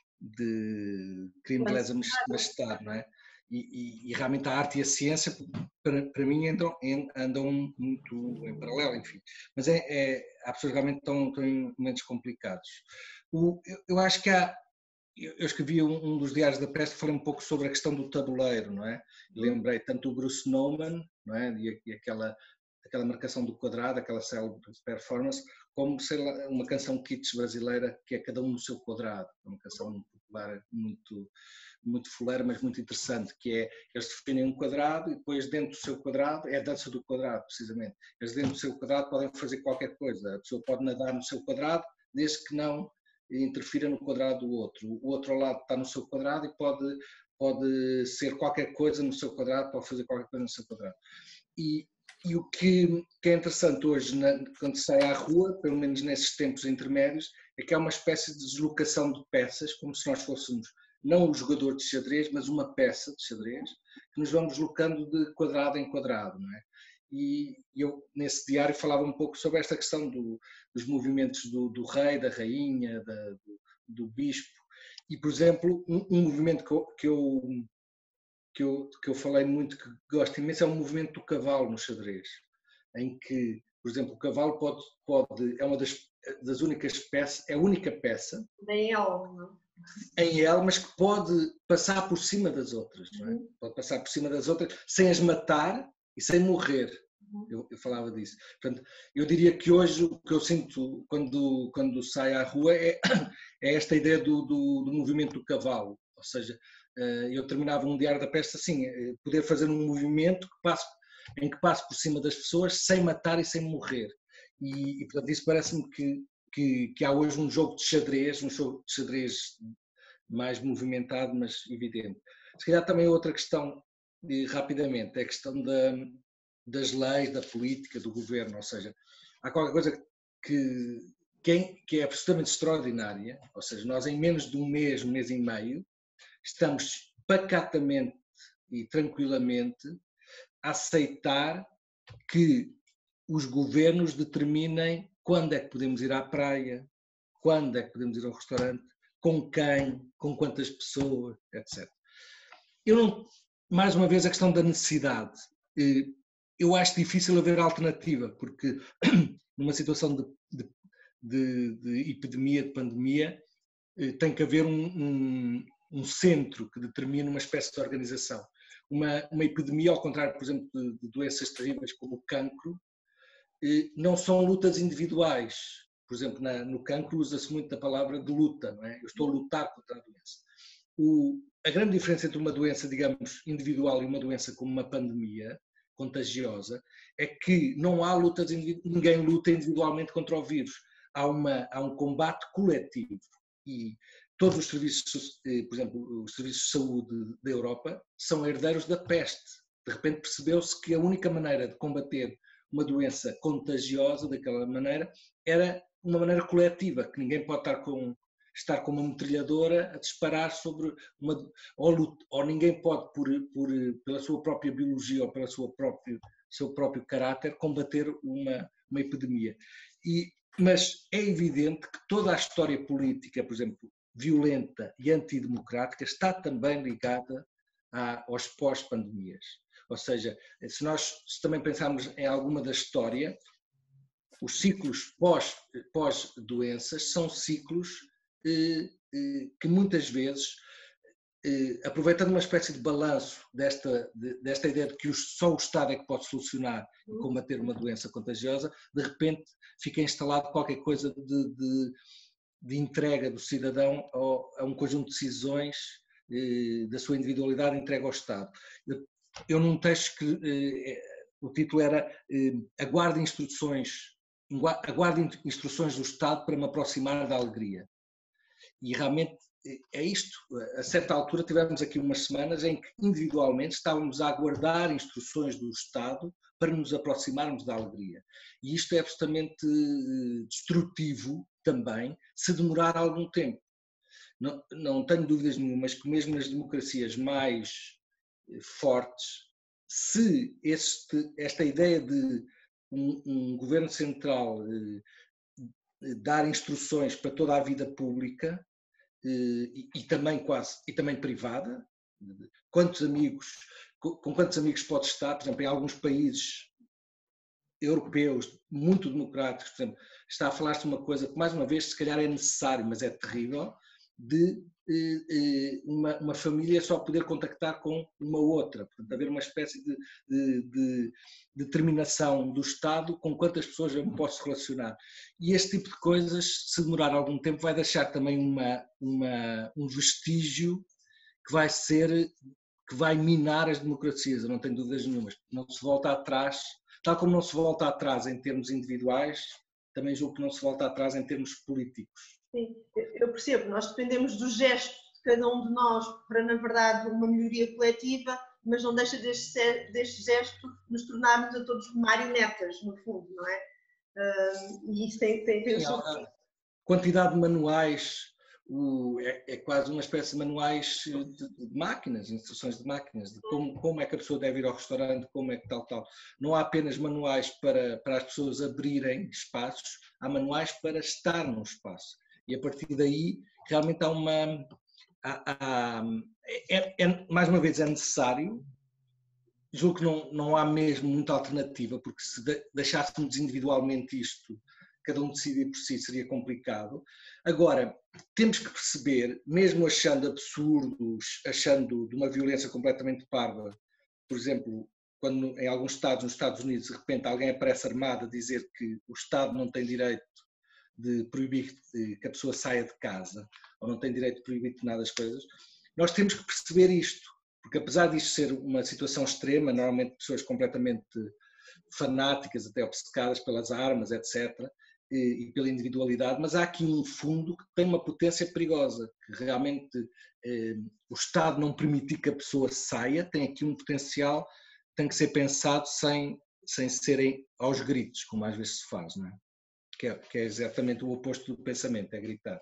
de crime de lesa majestade, não é? E, e, e realmente a arte e a ciência, para, para mim, andam, andam muito em paralelo, enfim. Mas é, é, há pessoas que realmente estão, estão em momentos complicados. O, eu, eu acho que há... Eu escrevi um, um dos Diários da Peste, falei um pouco sobre a questão do tabuleiro, não é? Lembrei tanto o Bruce Nauman, não é? E, e aquela, aquela marcação do quadrado, aquela célebre performance, como, sei lá, uma canção kitsch brasileira que é Cada Um no Seu Quadrado, uma canção popular muito... muito fuleira, mas muito interessante, que é, eles definem um quadrado e depois dentro do seu quadrado, é a dança do quadrado, precisamente. Eles dentro do seu quadrado podem fazer qualquer coisa, a pessoa pode nadar no seu quadrado, desde que não interfira no quadrado do outro. O outro ao lado está no seu quadrado e pode, pode ser qualquer coisa no seu quadrado, pode fazer qualquer coisa no seu quadrado. E, e o que, que é interessante hoje, na, quando se sai à rua, pelo menos nesses tempos intermédios, é que há uma espécie de deslocação de peças, como se nós fôssemos não o jogador de xadrez, mas uma peça de xadrez, que nos vamos deslocando de quadrado em quadrado, não é? E eu, nesse diário, falava um pouco sobre esta questão do, dos movimentos do, do rei, da rainha, da, do, do bispo. E, por exemplo, um, um movimento que eu, que, eu, que, eu, que eu falei muito, que gosto imenso, é o movimento do cavalo no xadrez, em que, por exemplo, o cavalo pode, pode é uma das, das únicas peças, é a única peça... Em L, não? Em L, mas que pode passar por cima das outras, não é? Pode passar por cima das outras sem as matar e sem morrer. Eu, eu falava disso. Portanto, eu diria que hoje o que eu sinto quando, quando saio à rua é, é esta ideia do, do, do movimento do cavalo. Ou seja, eu terminava um Diário da Peste assim, poder fazer um movimento que passe, em que passe por cima das pessoas sem matar e sem morrer. E, e portanto, isso parece-me que Que, que há hoje um jogo de xadrez, um jogo de xadrez mais movimentado, mas evidente. Se calhar também outra questão, e rapidamente, é a questão da, das leis, da política, do governo, ou seja, há qualquer coisa que, que, é, que é absolutamente extraordinária, ou seja, nós em menos de um mês, um mês e meio, estamos pacatamente e tranquilamente a aceitar que os governos determinem quando é que podemos ir à praia, quando é que podemos ir ao restaurante, com quem, com quantas pessoas, etcétera. Eu não, mais uma vez, a questão da necessidade. Eu acho difícil haver alternativa, porque numa situação de, de, de, de epidemia, de pandemia, tem que haver um, um, um centro que determine uma espécie de organização. uma, uma epidemia, ao contrário, por exemplo, de, de doenças terríveis como o cancro, não são lutas individuais. Por exemplo, na, no cancro usa-se muito a palavra de luta, não é? Eu estou a lutar contra a doença. O, a grande diferença entre uma doença, digamos, individual e uma doença como uma pandemia contagiosa é que não há lutas, ninguém luta individualmente contra o vírus. Há, uma, há um combate coletivo e todos os serviços, por exemplo, os serviços de saúde da Europa são herdeiros da peste. De repente percebeu-se que a única maneira de combater uma doença contagiosa daquela maneira era uma maneira coletiva, que ninguém pode estar com, estar com uma metralhadora a disparar sobre uma... Ou, ou ninguém pode, por, por, pela sua própria biologia ou pelo seu próprio, seu próprio caráter, combater uma, uma epidemia. E, mas é evidente que toda a história política, por exemplo, violenta e antidemocrática, está também ligada a, aos pós-pandemias. Ou seja, se nós se também pensarmos em alguma da história, os ciclos pós, pós-doenças são ciclos eh, eh, que muitas vezes, eh, aproveitando uma espécie de balanço desta, de, desta ideia de que só o Estado é que pode solucionar e combater uma doença contagiosa, de repente fica instalado qualquer coisa de, de, de entrega do cidadão ao, a um conjunto de decisões eh, da sua individualidade entregue ao Estado. Eu num texto que eh, o título era eh, aguarde instruções, aguarde instruções do Estado para me aproximar da alegria. E realmente é isto. A certa altura tivemos aqui umas semanas em que individualmente estávamos a aguardar instruções do Estado para nos aproximarmos da alegria. E isto é absolutamente destrutivo também, se demorar algum tempo. Não, não tenho dúvidas nenhumas que mesmo nas democracias mais fortes, se este, esta ideia de um, um governo central eh, dar instruções para toda a vida pública eh, e, e também quase e também privada, quantos amigos, com, com quantos amigos pode estar, por exemplo, em alguns países europeus muito democráticos, por exemplo, está a falar-se de uma coisa que mais uma vez se calhar é necessário, mas é terrível, de Uma, uma família só poder contactar com uma outra, portanto haver uma espécie de, de, de determinação do Estado com quantas pessoas eu me posso relacionar. E este tipo de coisas, se demorar algum tempo, vai deixar também uma, uma, um vestígio que vai ser, que vai minar as democracias, eu não tenho dúvidas nenhumas. Não se volta atrás, tal como não se volta atrás em termos individuais, também julgo que não se volta atrás em termos políticos. Sim, eu percebo, nós dependemos do gesto de cada um de nós para, na verdade, uma melhoria coletiva, mas não deixa deste, deste gesto nos tornarmos a todos marionetas, no fundo, não é? Uh, e isso tem, tem, tem Sim, o seu... A quantidade de manuais, o, é, é quase uma espécie de manuais de, de máquinas, instruções de máquinas, de como, como é que a pessoa deve ir ao restaurante, como é que tal, tal. Não há apenas manuais para, para as pessoas abrirem espaços, há manuais para estar num espaço. E a partir daí, realmente há uma... Há, há, é, é, mais uma vez, é necessário. Julgo que não, não há mesmo muita alternativa, porque se deixássemos individualmente isto, cada um decidir por si, seria complicado. Agora, temos que perceber, mesmo achando absurdos, achando de uma violência completamente parva, por exemplo, quando em alguns estados, nos Estados Unidos, de repente alguém aparece armado a dizer que o Estado não tem direito de proibir que a pessoa saia de casa, ou não tem direito de proibir determinadas coisas, nós temos que perceber isto, porque apesar disto ser uma situação extrema, normalmente pessoas completamente fanáticas, até obcecadas pelas armas, etcétera, e, e pela individualidade, mas há aqui um fundo que tem uma potência perigosa, que realmente eh, o Estado não permitir que a pessoa saia, tem aqui um potencial, tem que ser pensado sem, sem serem aos gritos, como às vezes se faz, não é? Que é, que é exatamente o oposto do pensamento, é gritar.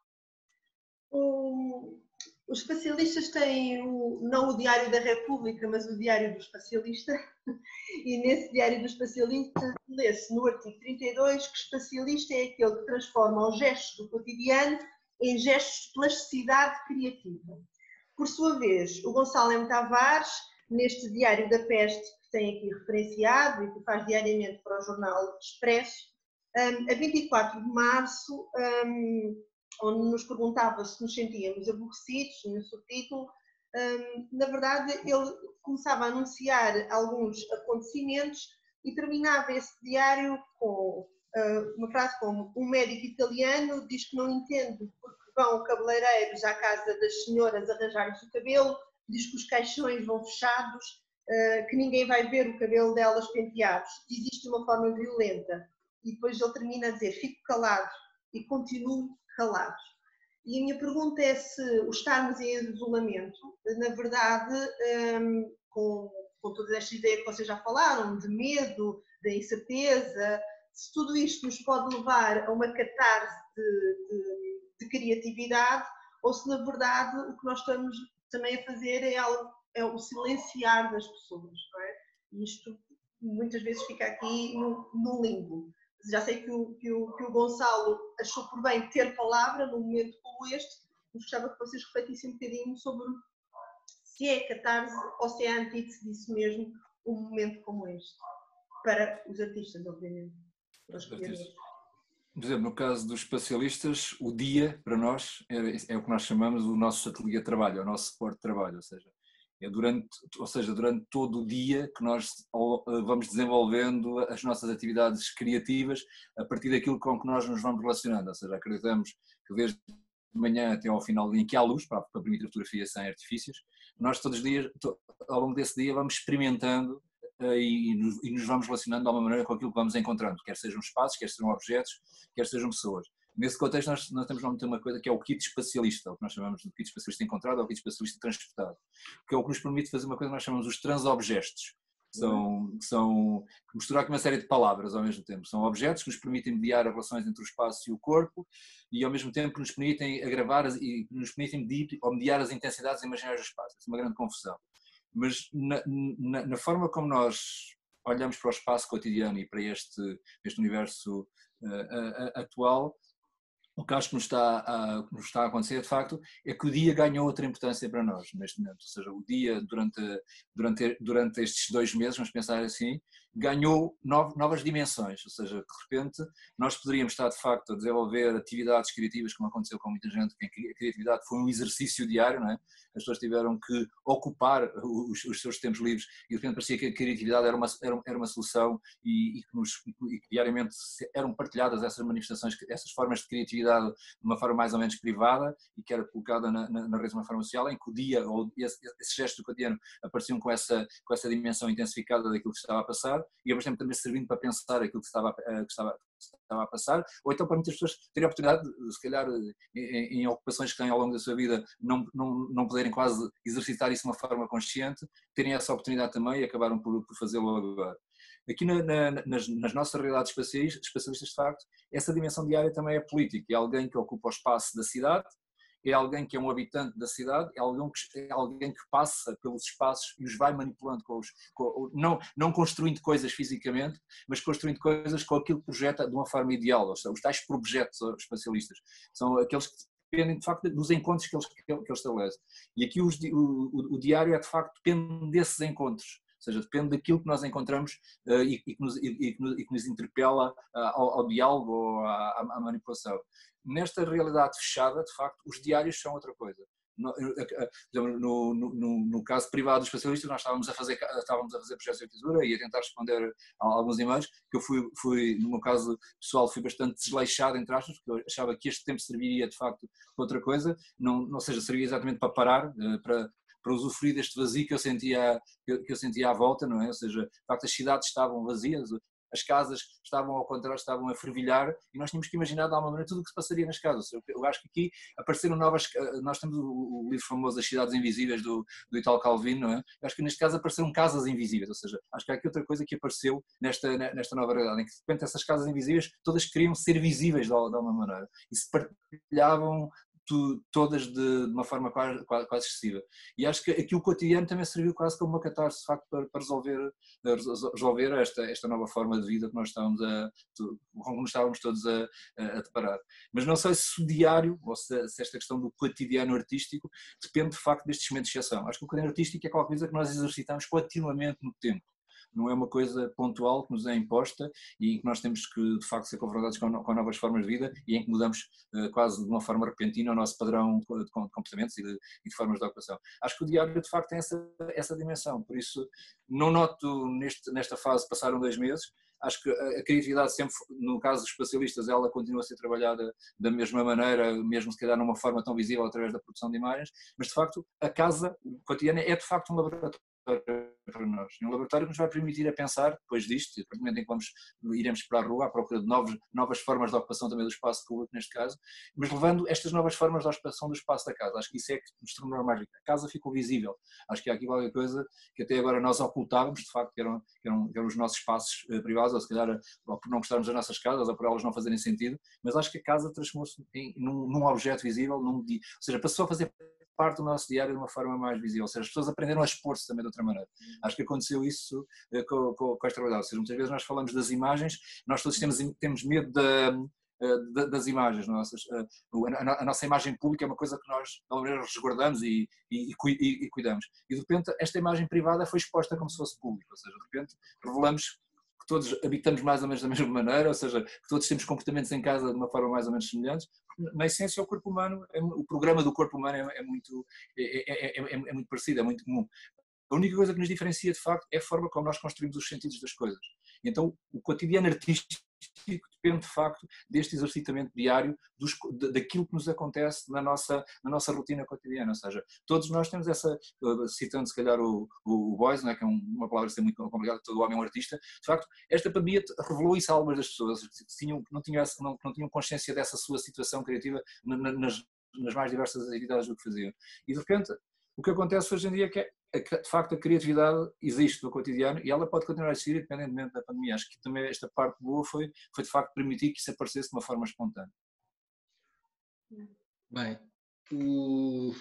O, os especialistas têm o, não o Diário da República, mas o Diário do Especialista, e nesse Diário do Especialista lê-se no artigo trinta e dois que o especialista é aquele que transforma os gestos do cotidiano em gestos de plasticidade criativa. Por sua vez, o Gonçalo M. Tavares, neste Diário da Peste que tem aqui referenciado e que faz diariamente para o jornal Expresso, Um, a vinte e quatro de março, um, onde nos perguntava se nos sentíamos aborrecidos, no subtítulo, um, na verdade ele começava a anunciar alguns acontecimentos e terminava esse diário com uh, uma frase como: um médico italiano diz que não entende porque vão cabeleireiros à casa das senhoras arranjar-lhes o cabelo, diz que os caixões vão fechados, uh, que ninguém vai ver o cabelo delas penteados, diz isto de uma forma violenta. E depois ele termina a dizer: fico calado e continuo calado. E a minha pergunta é se o estarmos em isolamento, na verdade, um, com, com toda esta ideia que vocês já falaram, de medo, de incerteza, se tudo isto nos pode levar a uma catarse de, de, de criatividade, ou se na verdade o que nós estamos também a fazer é, algo, é o silenciar das pessoas, não é? E isto muitas vezes fica aqui no, no limbo. Já sei que o, que, o, que o Gonçalo achou por bem ter palavra num momento como este, mas gostava que vocês refletissem um bocadinho sobre se é catarse ou se é a antítese disso mesmo, um momento como este, para os artistas, obviamente. Para os criadores. Por exemplo, no caso dos especialistas, o dia, para nós, é, é o que nós chamamos o nosso ateliê de trabalho, é o nosso suporte de trabalho, ou seja, é durante, ou seja, durante todo o dia que nós vamos desenvolvendo as nossas atividades criativas a partir daquilo com que nós nos vamos relacionando, ou seja, acreditamos que desde de manhã até ao final do dia em que há luz, para, para permitir a fotografia sem artifícios, nós todos os dias, ao longo desse dia, vamos experimentando e, e, nos, e nos vamos relacionando de alguma maneira com aquilo que vamos encontrando, quer sejam espaços, quer sejam objetos, quer sejam pessoas. Nesse contexto nós, nós temos de ter uma coisa que é o kit espacialista, o que nós chamamos de kit espacialista encontrado ou kit espacialista transportado, que é o que nos permite fazer uma coisa que nós chamamos os transobjetos, que são, que são misturar com uma série de palavras ao mesmo tempo. São objetos que nos permitem mediar as relações entre o espaço e o corpo e ao mesmo tempo nos permitem agravar e nos permitem medir ou mediar as intensidades imaginárias do espaço. Isso é uma grande confusão. Mas na, na, na forma como nós olhamos para o espaço cotidiano e para este, este universo uh, uh, atual, o que acho que nos está, a, nos está a acontecer, de facto, é que o dia ganhou outra importância para nós, neste momento. Ou seja, o dia, durante, durante, durante estes dois meses, vamos pensar assim, ganhou novas dimensões. Ou seja, de repente, nós poderíamos estar, de facto, a desenvolver atividades criativas, como aconteceu com muita gente, que a criatividade foi um exercício diário, não é? As pessoas tiveram que ocupar os, os seus tempos livres e, de repente, parecia que a criatividade era uma, era, era uma solução e, e, que nos, e que diariamente eram partilhadas essas manifestações, essas formas de criatividade de uma forma mais ou menos privada e que era colocada na, na, na rede de uma forma social, em que o dia ou esse, esse gesto do cotidiano apareciam com essa, com essa dimensão intensificada daquilo que estava a passar e ao mesmo tempo também servindo para pensar aquilo que estava, que estava, que estava a passar, ou então para muitas pessoas terem a oportunidade, se calhar em, em ocupações que têm ao longo da sua vida, não, não, não poderem quase exercitar isso de uma forma consciente, terem essa oportunidade também e acabaram por, por fazê-lo agora. Aqui na, na, nas, nas nossas realidades especialistas, de facto, essa dimensão diária também é política. É alguém que ocupa o espaço da cidade, é alguém que é um habitante da cidade, é alguém que, é alguém que passa pelos espaços e os vai manipulando, com os, com, não, não construindo coisas fisicamente, mas construindo coisas com aquilo que projeta de uma forma ideal. Ou seja, os tais projetos espacialistas são aqueles que dependem, de facto, dos encontros que eles, que eles estabelecem. E aqui os, o, o, o diário é, de facto, depende desses encontros. Ou seja, depende daquilo que nós encontramos uh, e, e, que nos, e, e, que nos, e que nos interpela uh, ao, ao diálogo ou à, à manipulação. Nesta realidade fechada, de facto, os diários são outra coisa. No, no, no, no caso privado dos especialistas, nós estávamos a fazer, estávamos a fazer projetos de arquitetura e a tentar responder a alguns e-mails, que eu fui, fui, no meu caso pessoal, fui bastante desleixado, entre aspas, porque eu achava que este tempo serviria, de facto, para outra coisa, não, ou seja, servia exatamente para parar, uh, para... para usufruir deste vazio que eu sentia, que eu sentia à volta, não é? Ou seja, de facto as cidades estavam vazias, as casas estavam ao contrário, estavam a fervilhar e nós tínhamos que imaginar de alguma maneira tudo o que se passaria nas casas. Eu acho que aqui apareceram novas, nós temos o, o livro famoso As Cidades Invisíveis do, do Italo Calvino, não é? Eu acho que neste caso apareceram casas invisíveis, ou seja, acho que há aqui outra coisa que apareceu nesta, nesta nova realidade, em que de repente essas casas invisíveis todas queriam ser visíveis de, de alguma maneira e se partilhavam todas de, de uma forma quase, quase, quase excessiva. E acho que aqui o cotidiano também serviu quase como uma catarse, de facto, para, para resolver, resolver esta, esta nova forma de vida que nós estávamos a, com que nos estávamos todos a, a, a deparar. Mas não sei se o diário, ou se, se esta questão do cotidiano artístico, depende de facto destes momentos de exceção. Acho que o cotidiano artístico é qualquer coisa que nós exercitamos continuamente no tempo. não é uma coisa pontual que nos é imposta e em que nós temos que, de facto, ser confrontados com, com novas formas de vida e em que mudamos uh, quase de uma forma repentina o nosso padrão de, de comportamentos e de, e de formas de ocupação. Acho que o diário, de facto, tem essa, essa dimensão, por isso não noto neste, nesta fase, passaram dois meses, acho que a criatividade sempre, no caso dos especialistas, ela continua a ser trabalhada da mesma maneira, mesmo se calhar numa forma tão visível através da produção de imagens, mas de facto a casa cotidiana é de facto um laboratório para nós. Um laboratório que nos vai permitir a pensar, depois disto, e no momento em que vamos, iremos para a rua à procura de novos, novas formas de ocupação também do espaço público, neste caso, mas levando estas novas formas de ocupação do espaço da casa. Acho que isso é que nos tornou mais rico. A casa ficou visível. Acho que há aqui qualquer coisa que até agora nós ocultávamos, de facto, que eram, que eram, que eram os nossos espaços eh, privados, ou se calhar ou por não gostarmos das nossas casas, ou por elas não fazerem sentido, mas acho que a casa transformou-se num, num objeto visível, num, ou seja, passou a fazer parte do nosso diário de uma forma mais visível, ou seja, as pessoas aprenderam a expor-se também de outra maneira. Acho que aconteceu isso com, com, com esta realidade, ou seja, muitas vezes nós falamos das imagens, nós todos temos, temos medo da, da, das imagens nossas, a, a nossa imagem pública é uma coisa que nós, de alguma maneira, resguardamos e, e, e, e cuidamos, e de repente esta imagem privada foi exposta como se fosse pública, ou seja, de repente revelamos que todos habitamos mais ou menos da mesma maneira, ou seja, que todos temos comportamentos em casa de uma forma mais ou menos semelhantes. Na essência, o corpo humano, é, o programa do corpo humano é, é, muito, é, é, é, é muito parecido, é muito comum. A única coisa que nos diferencia, de facto, é a forma como nós construímos os sentidos das coisas. Então, o cotidiano artístico depende, de facto, deste exercitamento diário dos, daquilo que nos acontece na nossa, na nossa rotina cotidiana. Ou seja, todos nós temos essa, citando se calhar o, o Boyce, não é? Que é uma palavra que é muito complicada, todo homem é um artista, de facto, esta pandemia revelou isso a algumas das pessoas, que tinham, não, tinham, não, não tinham consciência dessa sua situação criativa nas, nas mais diversas atividades do que faziam. E, de repente, o que acontece hoje em dia é que, é, de facto, a criatividade existe no cotidiano e ela pode continuar a existir independentemente da pandemia. Acho que também esta parte boa foi, foi de facto, permitir que isso aparecesse de uma forma espontânea. Bem, o...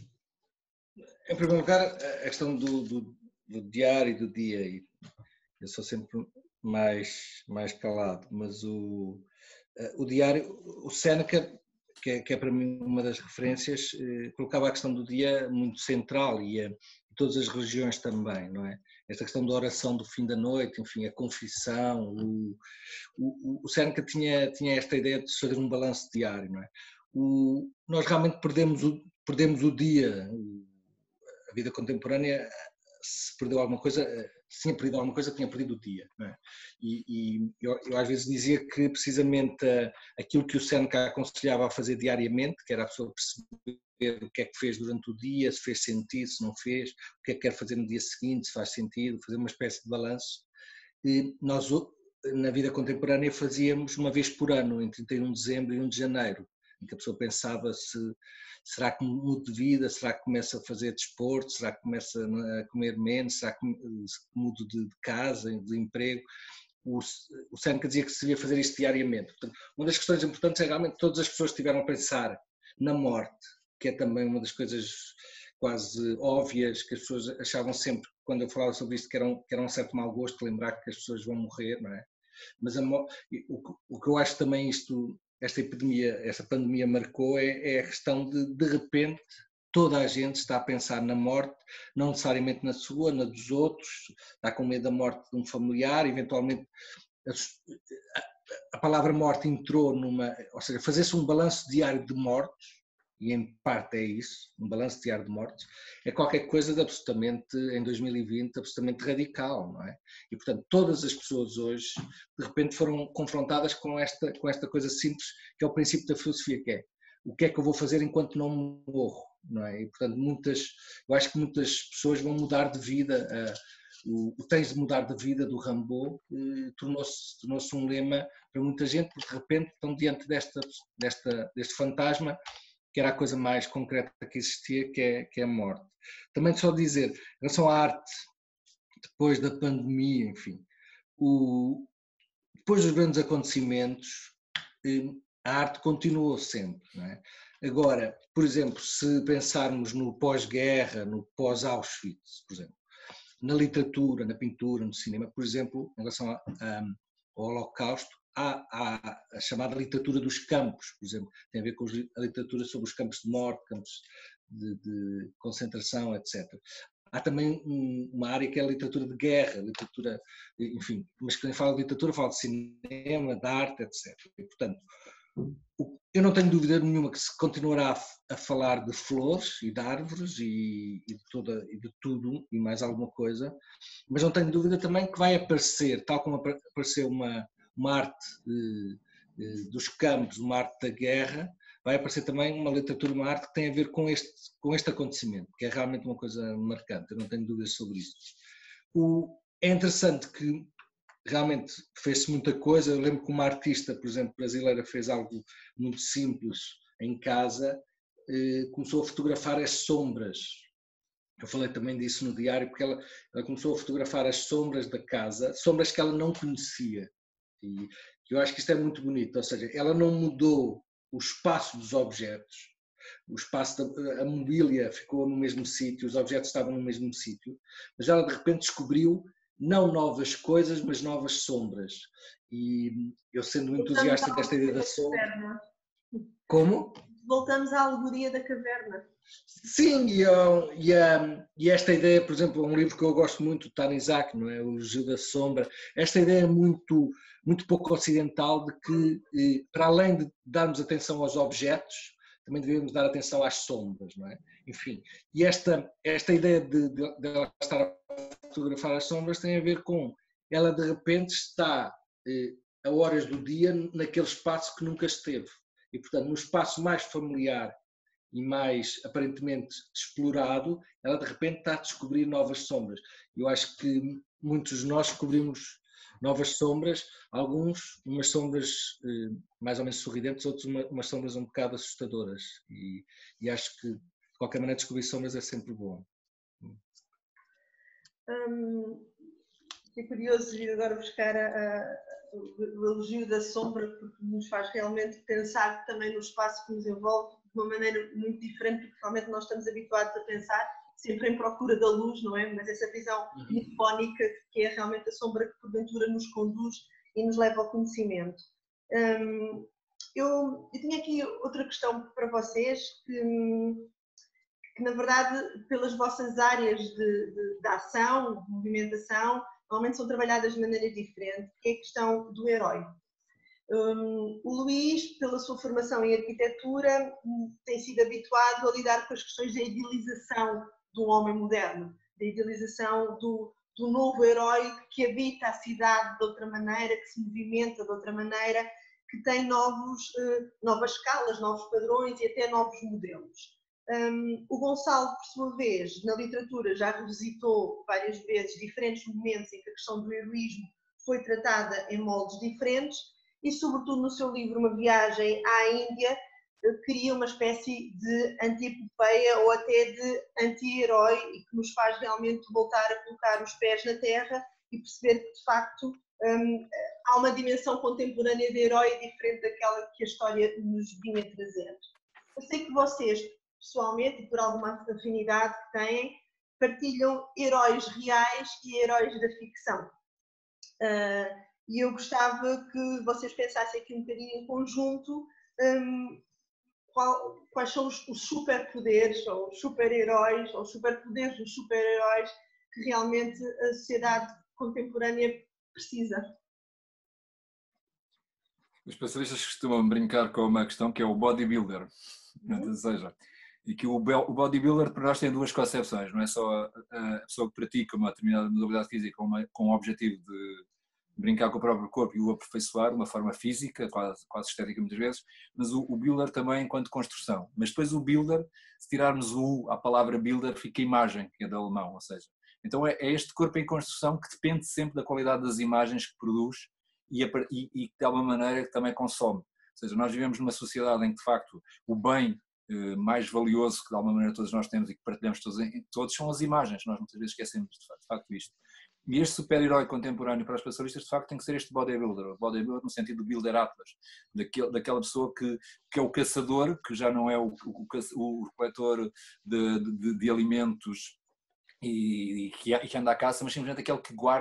em primeiro lugar, a questão do, do, do diário e do dia, eu sou sempre mais, mais calado, mas o, o diário, o Séneca, que é, que é para mim uma das referências, eh, colocava a questão do dia muito central e a, todas as religiões também, não é? Esta questão da oração do fim da noite, enfim, a confissão, o, o, o Séneca tinha, tinha esta ideia de fazer um balanço diário, não é? O, nós realmente perdemos o, perdemos o dia, a vida contemporânea, se perdeu alguma coisa, se tinha perdido alguma coisa, tinha perdido o dia. Não é? E, e eu, eu às vezes dizia que precisamente aquilo que o Séneca aconselhava a fazer diariamente, que era a pessoa perceber o que é que fez durante o dia, se fez sentido, se não fez, o que é que quer fazer no dia seguinte, se faz sentido, fazer uma espécie de balanço. E nós, na vida contemporânea, fazíamos uma vez por ano, em trinta e um de dezembro e um de janeiro, em que a pessoa pensava se será que mudo de vida, será que começa a fazer desporto, será que começa a comer menos, será que mudo de casa, de emprego. O, o Séneca dizia que se devia fazer isto diariamente. Portanto, uma das questões importantes é realmente todas as pessoas estiveram a pensar na morte, que é também uma das coisas quase óbvias, que as pessoas achavam sempre, quando eu falava sobre isto, que era um, que era um certo mau gosto lembrar que as pessoas vão morrer, não é? Mas a, o, o que eu acho também isto, esta epidemia, esta pandemia marcou é, é a questão de, de repente, toda a gente está a pensar na morte, não necessariamente na sua, na dos outros, está com medo da morte de um familiar, eventualmente a, a palavra morte entrou numa, ou seja, fazer-se um balanço diário de mortes, e em parte é isso, um balanço diário de mortes, é qualquer coisa de absolutamente, em dois mil e vinte, absolutamente radical, não é? E, portanto, todas as pessoas hoje, de repente, foram confrontadas com esta, com esta coisa simples, que é o princípio da filosofia, que é o que é que eu vou fazer enquanto não morro, não é? E, portanto, muitas, eu acho que muitas pessoas vão mudar de vida, uh, o, o tens de mudar de vida do Rimbaud uh, tornou-se, tornou-se um lema para muita gente, porque de repente estão diante desta, desta, deste fantasma, que era a coisa mais concreta que existia, que é, que é a morte. Também só dizer, em relação à arte, depois da pandemia, enfim, o, depois dos grandes acontecimentos, a arte continuou sempre, não é? Agora, por exemplo, se pensarmos no pós-guerra, no pós-Auschwitz, por exemplo, na literatura, na pintura, no cinema, por exemplo, em relação a, a, ao Holocausto, há, há a chamada literatura dos campos, por exemplo, tem a ver com a literatura sobre os campos de morte, campos de, de concentração, etcétera. há também um, uma área que é a literatura de guerra, literatura, enfim, mas quem fala de literatura fala de cinema, de arte, etcétera. E, portanto, eu não tenho dúvida nenhuma que se continuará a, a falar de flores e de árvores e, e, de toda, e de tudo e mais alguma coisa, mas não tenho dúvida também que vai aparecer, tal como apareceu uma, uma arte eh, eh, dos campos, uma arte da guerra, vai aparecer também uma literatura, uma arte que tem a ver com este, com este acontecimento, que é realmente uma coisa marcante, eu não tenho dúvidas sobre isso. O, é interessante que realmente fez-se muita coisa, eu lembro que uma artista, por exemplo, brasileira, fez algo muito simples em casa, eh, começou a fotografar as sombras. Eu falei também disso no diário, porque ela, ela começou a fotografar as sombras da casa, sombras que ela não conhecia. E eu acho que isto é muito bonito, ou seja, ela não mudou o espaço dos objetos, o espaço da a mobília ficou no mesmo sítio, os objetos estavam no mesmo sítio, mas ela de repente descobriu não novas coisas, mas novas sombras. E eu sendo um entusiasta desta ideia da sombra... Como? Voltamos à alegoria da caverna. Sim, e, e, e esta ideia, por exemplo, um livro que eu gosto muito, Tanizak, não é? O Gil da Sombra, esta ideia é muito, muito pouco ocidental de que, para além de darmos atenção aos objetos, também devemos dar atenção às sombras, não é? Enfim, e esta, esta ideia de, de, de ela estar a fotografar as sombras tem a ver com ela de repente está eh, a horas do dia naquele espaço que nunca esteve. E, portanto, no espaço mais familiar e mais aparentemente explorado, ela de repente está a descobrir novas sombras. Eu acho que muitos de nós descobrimos novas sombras, alguns umas sombras eh, mais ou menos sorridentes, outros uma, umas sombras um bocado assustadoras. E, e acho que, de qualquer maneira, descobrir sombras é sempre bom. Hum, é curioso vir agora buscar a, a, o elogio da sombra, porque nos faz realmente pensar também no espaço que nos envolve de uma maneira muito diferente do que realmente nós estamos habituados a pensar, sempre em procura da luz, não é? Mas essa visão nipónica que é realmente a sombra que porventura nos conduz e nos leva ao conhecimento. Hum, eu, eu tinha aqui outra questão para vocês, que, que na verdade, pelas vossas áreas de, de, de ação, de movimentação, normalmente são trabalhadas de maneira diferente, que é a questão do herói. Um, o Luís, pela sua formação em arquitetura, tem sido habituado a lidar com as questões da idealização do homem moderno, da idealização do, do novo herói que habita a cidade de outra maneira, que se movimenta de outra maneira, que tem novos, uh, novas escalas, novos padrões e até novos modelos. Um, o Gonçalo, por sua vez, na literatura já revisitou várias vezes diferentes momentos em que a questão do heroísmo foi tratada em moldes diferentes e, sobretudo, no seu livro Uma Viagem à Índia, cria uma espécie de anti-epopeia ou até de anti-herói e que nos faz realmente voltar a colocar os pés na terra e perceber que, de facto, um, há uma dimensão contemporânea de herói diferente daquela que a história nos vinha trazendo. Eu sei que vocês, pessoalmente, e por alguma afinidade que têm, partilham heróis reais e heróis da ficção. Uh, e eu gostava que vocês pensassem aqui um bocadinho em conjunto um, qual, quais são os, os superpoderes, ou os super-heróis, ou os superpoderes dos super-heróis que realmente a sociedade contemporânea precisa. Os especialistas costumam brincar com uma questão que é o bodybuilder, uhum. Ou seja, e que o bodybuilder para nós tem duas concepções, não é só a pessoa que pratica uma determinada modalidade física com, uma, com o objetivo de brincar com o próprio corpo e o aperfeiçoar de uma forma física, quase, quase estética muitas vezes, mas o, o builder também enquanto construção. Mas depois o builder, se tirarmos o U à palavra builder, fica a imagem, que é do alemão, ou seja, então é, é este corpo em construção que depende sempre da qualidade das imagens que produz e, e, e de alguma maneira que também consome. Ou seja, nós vivemos numa sociedade em que de facto o bem eh, mais valioso que de alguma maneira todos nós temos e que partilhamos todos, todos são as imagens, nós muitas vezes esquecemos de facto, de facto isto. E este super-herói contemporâneo para os especialistas, de facto, tem que ser este bodybuilder. O bodybuilder no sentido do builder atlas, daquele, daquela pessoa que, que é o caçador, que já não é o, o, o coletor de, de, de alimentos e, e, que, e que anda à caça, mas simplesmente aquele que guarda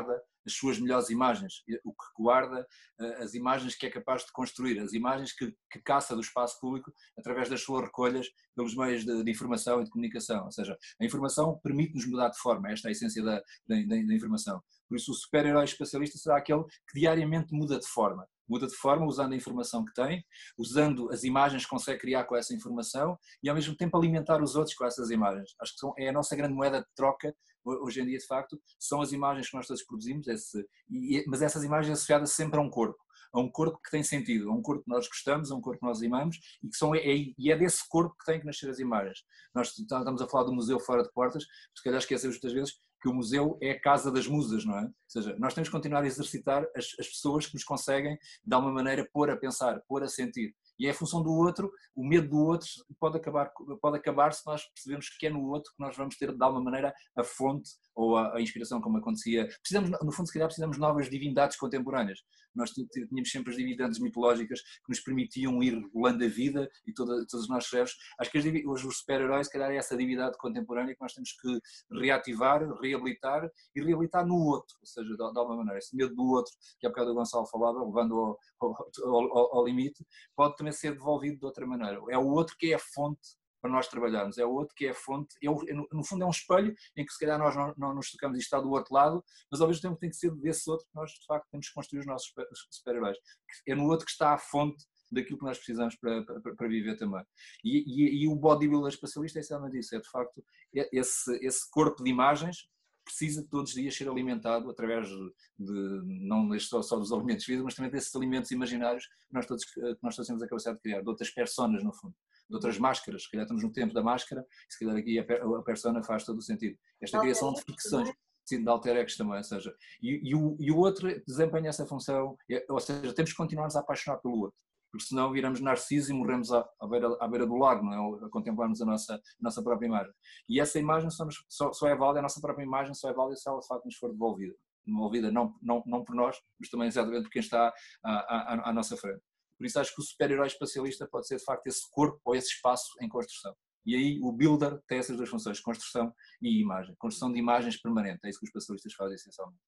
as suas melhores imagens, o que guarda as imagens que é capaz de construir, as imagens que, que caça do espaço público através das suas recolhas pelos meios de, de informação e de comunicação. Ou seja, a informação permite-nos mudar de forma, esta é a essência da, da, da informação. Por isso o super-herói espacialista será aquele que diariamente muda de forma. Muda de forma usando a informação que tem, usando as imagens que consegue criar com essa informação e ao mesmo tempo alimentar os outros com essas imagens. Acho que são, é a nossa grande moeda de troca hoje em dia, de facto, são as imagens que nós todos produzimos, esse, e, mas essas imagens associadas sempre a um corpo, a um corpo que tem sentido, a um corpo que nós gostamos, a um corpo que nós amamos e, que são, é, e é desse corpo que tem que nascer as imagens. Nós estamos a falar do museu fora de portas, se calhar esquecemos muitas vezes que o museu é a casa das musas, não é? Ou seja, nós temos que continuar a exercitar as, as pessoas que nos conseguem, de alguma maneira, pôr a pensar, pôr a sentir. E é a função do outro, o medo do outro pode acabar, pode acabar se nós percebemos que é no outro que nós vamos ter, de alguma maneira, a fonte ou a, a inspiração, como acontecia. Precisamos, no fundo, se calhar, precisamos de novas divindades contemporâneas. Nós tínhamos sempre as divindades mitológicas que nos permitiam ir rolando a vida e toda, todos os nossos servos. Acho que as, hoje os super-heróis, se calhar, é essa divindade contemporânea que nós temos que reativar, reabilitar e reabilitar no outro, ou seja, de, de alguma maneira. Esse medo do outro, que há bocado o Gonçalo falava, levando ao, ao, ao, ao limite, pode também ser devolvido de outra maneira. É o outro que é a fonte para nós trabalharmos, é o outro que é a fonte, é o, no fundo é um espelho em que se calhar nós não, não nos tocamos e está do outro lado, mas ao mesmo tempo tem que ser desse outro que nós de facto temos que construir os nossos super-heróis. É no outro que está a fonte daquilo que nós precisamos para, para, para viver também. E, e, e o bodybuilder espacialista é exatamente isso, é de facto esse, esse corpo de imagens precisa de todos os dias ser alimentado através de, não só, só dos alimentos físicos, mas também desses alimentos imaginários que nós todos, que nós todos temos a capacidade de criar, de outras personas no fundo, de outras máscaras. Se calhar estamos no tempo da máscara, e se calhar aqui a, a persona faz todo o sentido. Esta criação de ficções, sim, de alter egos também, ou seja, e, e, o, e o outro desempenha essa função, ou seja, temos que continuar-nos a apaixonar pelo outro. Porque senão viramos narciso e morremos à, à, beira, à beira do lago, não é? A contemplarmos a nossa, a nossa própria imagem. E essa imagem só, nos, só, só é válida, a nossa própria imagem só é válida se ela de facto nos for devolvida. Devolvida não, não, não por nós, mas também exatamente por quem está à, à, à nossa frente. Por isso acho que o super-herói espacialista pode ser de facto esse corpo ou esse espaço em construção. E aí o builder tem essas duas funções, construção e imagem. Construção de imagens permanente, é isso que os espacialistas fazem essencialmente.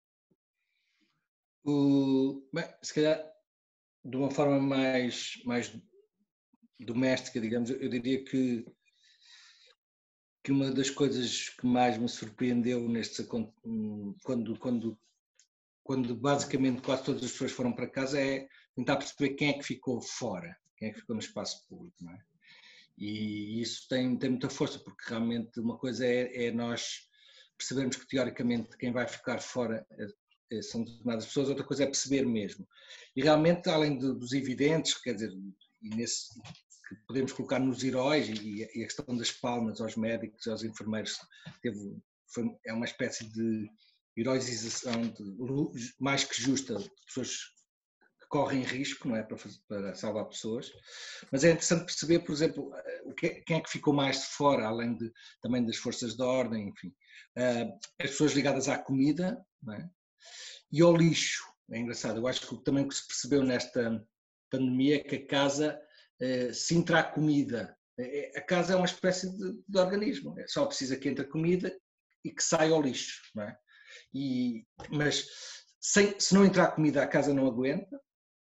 O, bem, se calhar de uma forma mais, mais doméstica, digamos, eu diria que, que uma das coisas que mais me surpreendeu neste, quando, quando, quando basicamente quase todas as pessoas foram para casa é tentar perceber quem é que ficou fora, quem é que ficou no espaço público, não é? E isso tem, tem muita força, porque realmente uma coisa é, é nós percebermos que teoricamente quem vai ficar fora são determinadas pessoas, outra coisa é perceber mesmo. E realmente, além de, dos evidentes, quer dizer, e nesse, que podemos colocar nos heróis, e, e a questão das palmas aos médicos, aos enfermeiros, teve, foi, é uma espécie de heroização de, mais que justa, de pessoas que correm risco, não é, para, fazer, para salvar pessoas. Mas é interessante perceber, por exemplo, quem é que ficou mais de fora, além de, também das forças de ordem, enfim. As pessoas ligadas à comida, não é? E ao lixo. É engraçado, eu acho que também o que se percebeu nesta pandemia é que a casa, se entrar comida, a casa é uma espécie de, de organismo, só precisa que entre a comida e que saia ao lixo, não é? E, mas sem, se não entrar comida a casa não aguenta,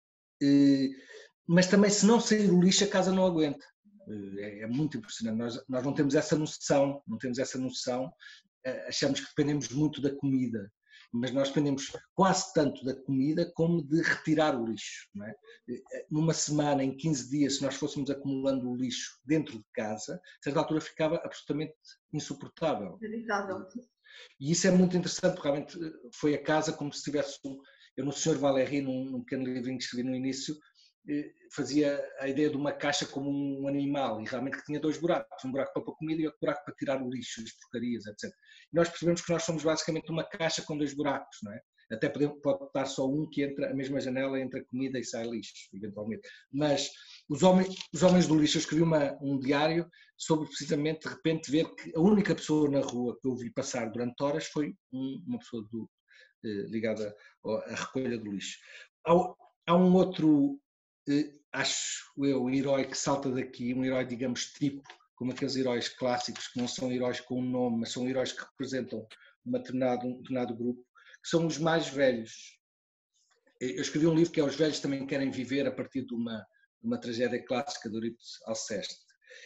mas também se não sair o lixo a casa não aguenta. É, é muito impressionante, nós, nós não temos essa noção, não temos essa noção, achamos que dependemos muito da comida, mas nós dependemos quase tanto da comida como de retirar o lixo, não é? Numa semana, em quinze dias, se nós fôssemos acumulando o lixo dentro de casa, a certa altura ficava absolutamente insuportável. Evitável. E isso é muito interessante, porque realmente foi a casa como se tivesse, eu no senhor Valéry, num, num pequeno livrinho que escrevi no início, fazia a ideia de uma caixa como um animal e realmente que tinha dois buracos, um buraco para pôr comida e outro buraco para tirar o lixo, as porcarias, etcétera. E nós percebemos que nós somos basicamente uma caixa com dois buracos, não é? Até pode, pode estar só um que entra, a mesma janela entre a comida e sai lixo, eventualmente. Mas os homens, os homens do lixo, eu escrevi uma, um diário sobre precisamente, de repente, ver que a única pessoa na rua que eu vi passar durante horas foi um, uma pessoa do, eh, ligada à recolha do lixo. Há, há um outro... acho eu, um herói que salta daqui, um herói, digamos, tipo, como aqueles heróis clássicos, que não são heróis com um nome, mas são heróis que representam uma determinado, um determinado grupo, que são os mais velhos. Eu escrevi um livro que é Os Velhos Também Querem Viver, a partir de uma, de uma tragédia clássica do Euripides Alceste.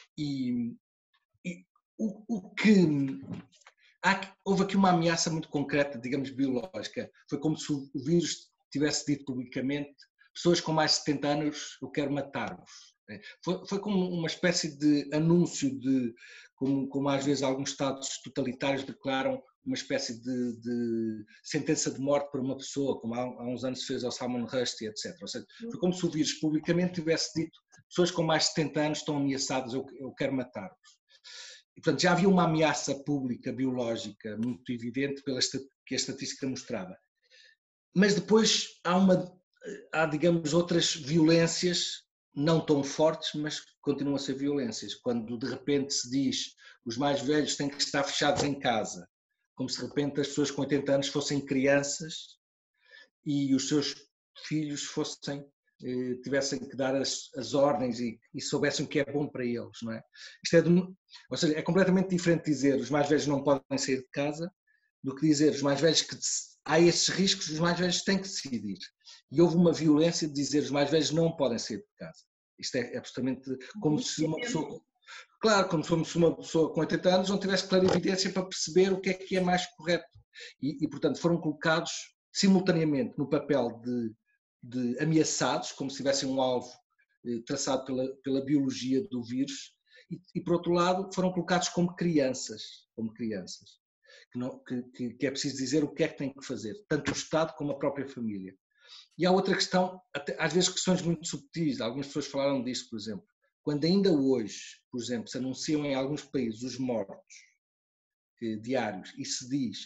E, e o, o que... Há, houve aqui uma ameaça muito concreta, digamos, biológica. Foi como se o vírus tivesse dito publicamente: pessoas com mais de setenta anos, eu quero matar-vos. Foi, foi como uma espécie de anúncio, de, como, como às vezes alguns estados totalitários declaram uma espécie de, de sentença de morte para uma pessoa, como há, há uns anos se fez ao Salman Rushdie, etcétera. Ou seja, foi como se o vírus publicamente tivesse dito: pessoas com mais de setenta anos estão ameaçadas, eu, eu quero matar-vos. E, portanto, já havia uma ameaça pública, biológica, muito evidente, pela que a estatística mostrava. Mas depois há, uma, há, digamos, outras violências, não tão fortes, mas continuam a ser violências. Quando, de repente, se diz os mais velhos têm que estar fechados em casa, como se, de repente, as pessoas com oitenta anos fossem crianças e os seus filhos fossem... tivessem que dar as, as ordens e, e soubessem o que é bom para eles, não é? Isto é, de, ou seja, é completamente diferente dizer os mais velhos não podem sair de casa do que dizer os mais velhos que há esses riscos, os mais velhos têm que decidir. E houve uma violência de dizer os mais velhos não podem sair de casa. Isto é, é absolutamente como se uma pessoa... Claro, como se uma pessoa com oitenta anos não tivesse clarividência para perceber o que é que é mais correto. E, e portanto, foram colocados simultaneamente no papel de de ameaçados, como se tivessem um alvo eh, traçado pela, pela biologia do vírus, e, e por outro lado foram colocados como crianças, como crianças, que, não, que, que, que é preciso dizer o que é que tem que fazer, tanto o Estado como a própria família. E há outra questão, até, às vezes questões muito subtis, algumas pessoas falaram disso, por exemplo, quando ainda hoje, por exemplo, se anunciam em alguns países os mortos eh, diários e se diz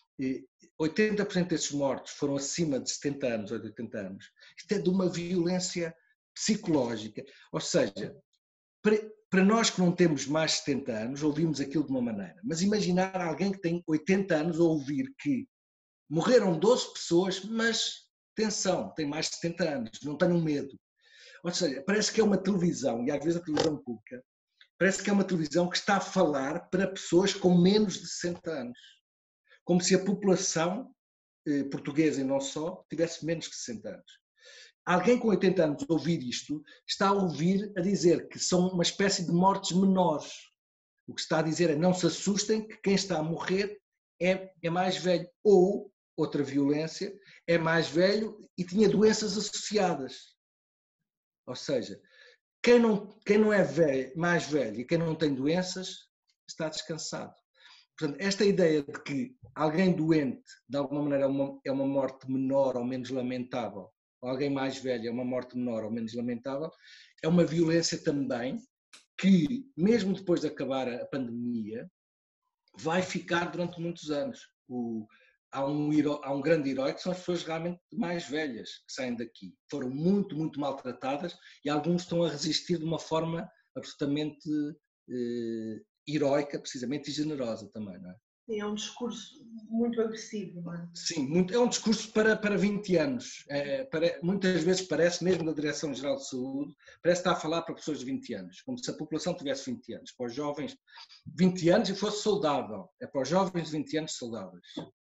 oitenta por cento desses mortos foram acima de setenta anos ou de oitenta anos. Isto é de uma violência psicológica. Ou seja, para, para nós que não temos mais de setenta anos, ouvimos aquilo de uma maneira. Mas imaginar alguém que tem oitenta anos ouvir que morreram doze pessoas, mas atenção, tem mais de setenta anos, não tenham medo. Ou seja, parece que é uma televisão, e às vezes a televisão pública, parece que é uma televisão que está a falar para pessoas com menos de sessenta anos. Como se a população eh, portuguesa e não só tivesse menos que sessenta anos. Alguém com oitenta anos ouvir isto, está a ouvir a dizer que são uma espécie de mortes menores. O que está a dizer é: não se assustem que quem está a morrer é, é mais velho. Ou, outra violência, é mais velho e tinha doenças associadas. Ou seja, quem não, quem não é velho, mais velho e quem não tem doenças está descansado. Portanto, esta ideia de que alguém doente, de alguma maneira, é uma, é uma morte menor ou menos lamentável, ou alguém mais velho é uma morte menor ou menos lamentável, é uma violência também que, mesmo depois de acabar a pandemia, vai ficar durante muitos anos. O, há, um, há um grande herói que são as pessoas realmente mais velhas que saem daqui. Foram muito, muito maltratadas e alguns estão a resistir de uma forma absolutamente... Eh, heroica, precisamente, e generosa também, não é? Sim, é um discurso muito agressivo, não é? Sim, muito, é um discurso para, para vinte anos. É, para, muitas vezes parece, mesmo da Direção-Geral de Saúde, parece estar a falar para pessoas de vinte anos, como se a população tivesse vinte anos. Para os jovens, vinte anos e fosse saudável. É para os jovens de vinte anos saudáveis.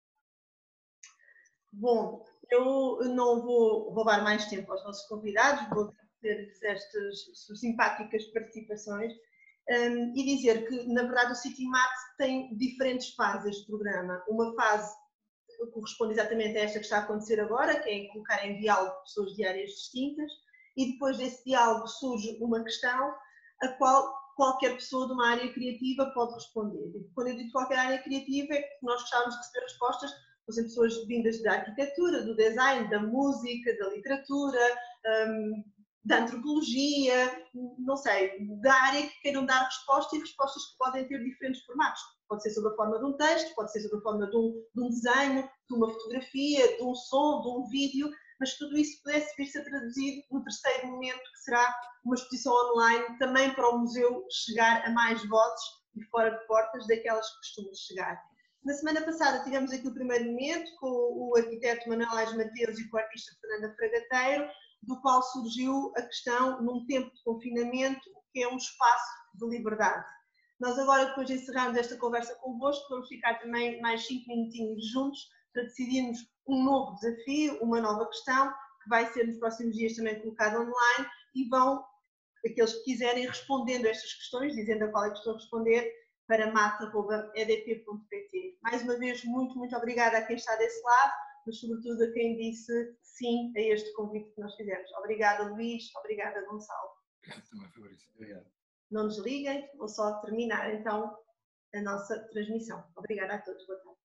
Bom, eu não vou roubar mais tempo aos nossos convidados, vou ter estas simpáticas participações. Um, e dizer que, na verdade, o CityMat tem diferentes fases de programa. Uma fase corresponde exatamente a esta que está a acontecer agora, que é colocar em diálogo pessoas de áreas distintas, e depois desse diálogo surge uma questão a qual qualquer pessoa de uma área criativa pode responder. E quando eu digo qualquer área criativa, é que nós gostávamos de receber respostas, fossem pessoas vindas da arquitetura, do design, da música, da literatura, um, da antropologia, não sei, da área que queiram dar resposta e respostas que podem ter diferentes formatos. Pode ser sobre a forma de um texto, pode ser sobre a forma de um, de um desenho, de uma fotografia, de um som, de um vídeo, mas tudo isso pudesse vir-se a traduzir no terceiro momento, que será uma exposição online, também para o museu chegar a mais vozes e fora de portas daquelas que costumam chegar. Na semana passada tivemos aqui o primeiro momento com o arquiteto Manuel Ais Mateus e com o artista Fernanda Fragateiro, do qual surgiu a questão, num tempo de confinamento, o que é um espaço de liberdade. Nós agora, depois de encerrarmos esta conversa convosco, vamos ficar também mais cinco minutinhos juntos para decidirmos um novo desafio, uma nova questão, que vai ser nos próximos dias também colocado online, e vão, aqueles que quiserem, respondendo a estas questões, dizendo a qual é que estou a responder, para mate arroba e d p ponto p t. Mais uma vez, muito, muito obrigada a quem está desse lado, mas sobretudo a quem disse sim a este convite que nós fizemos. Obrigada, Luís. Obrigada, Gonçalo. Obrigado também, Fabrício. Obrigado. Não desliguem, vou só terminar então a nossa transmissão. Obrigada a todos. Boa tarde.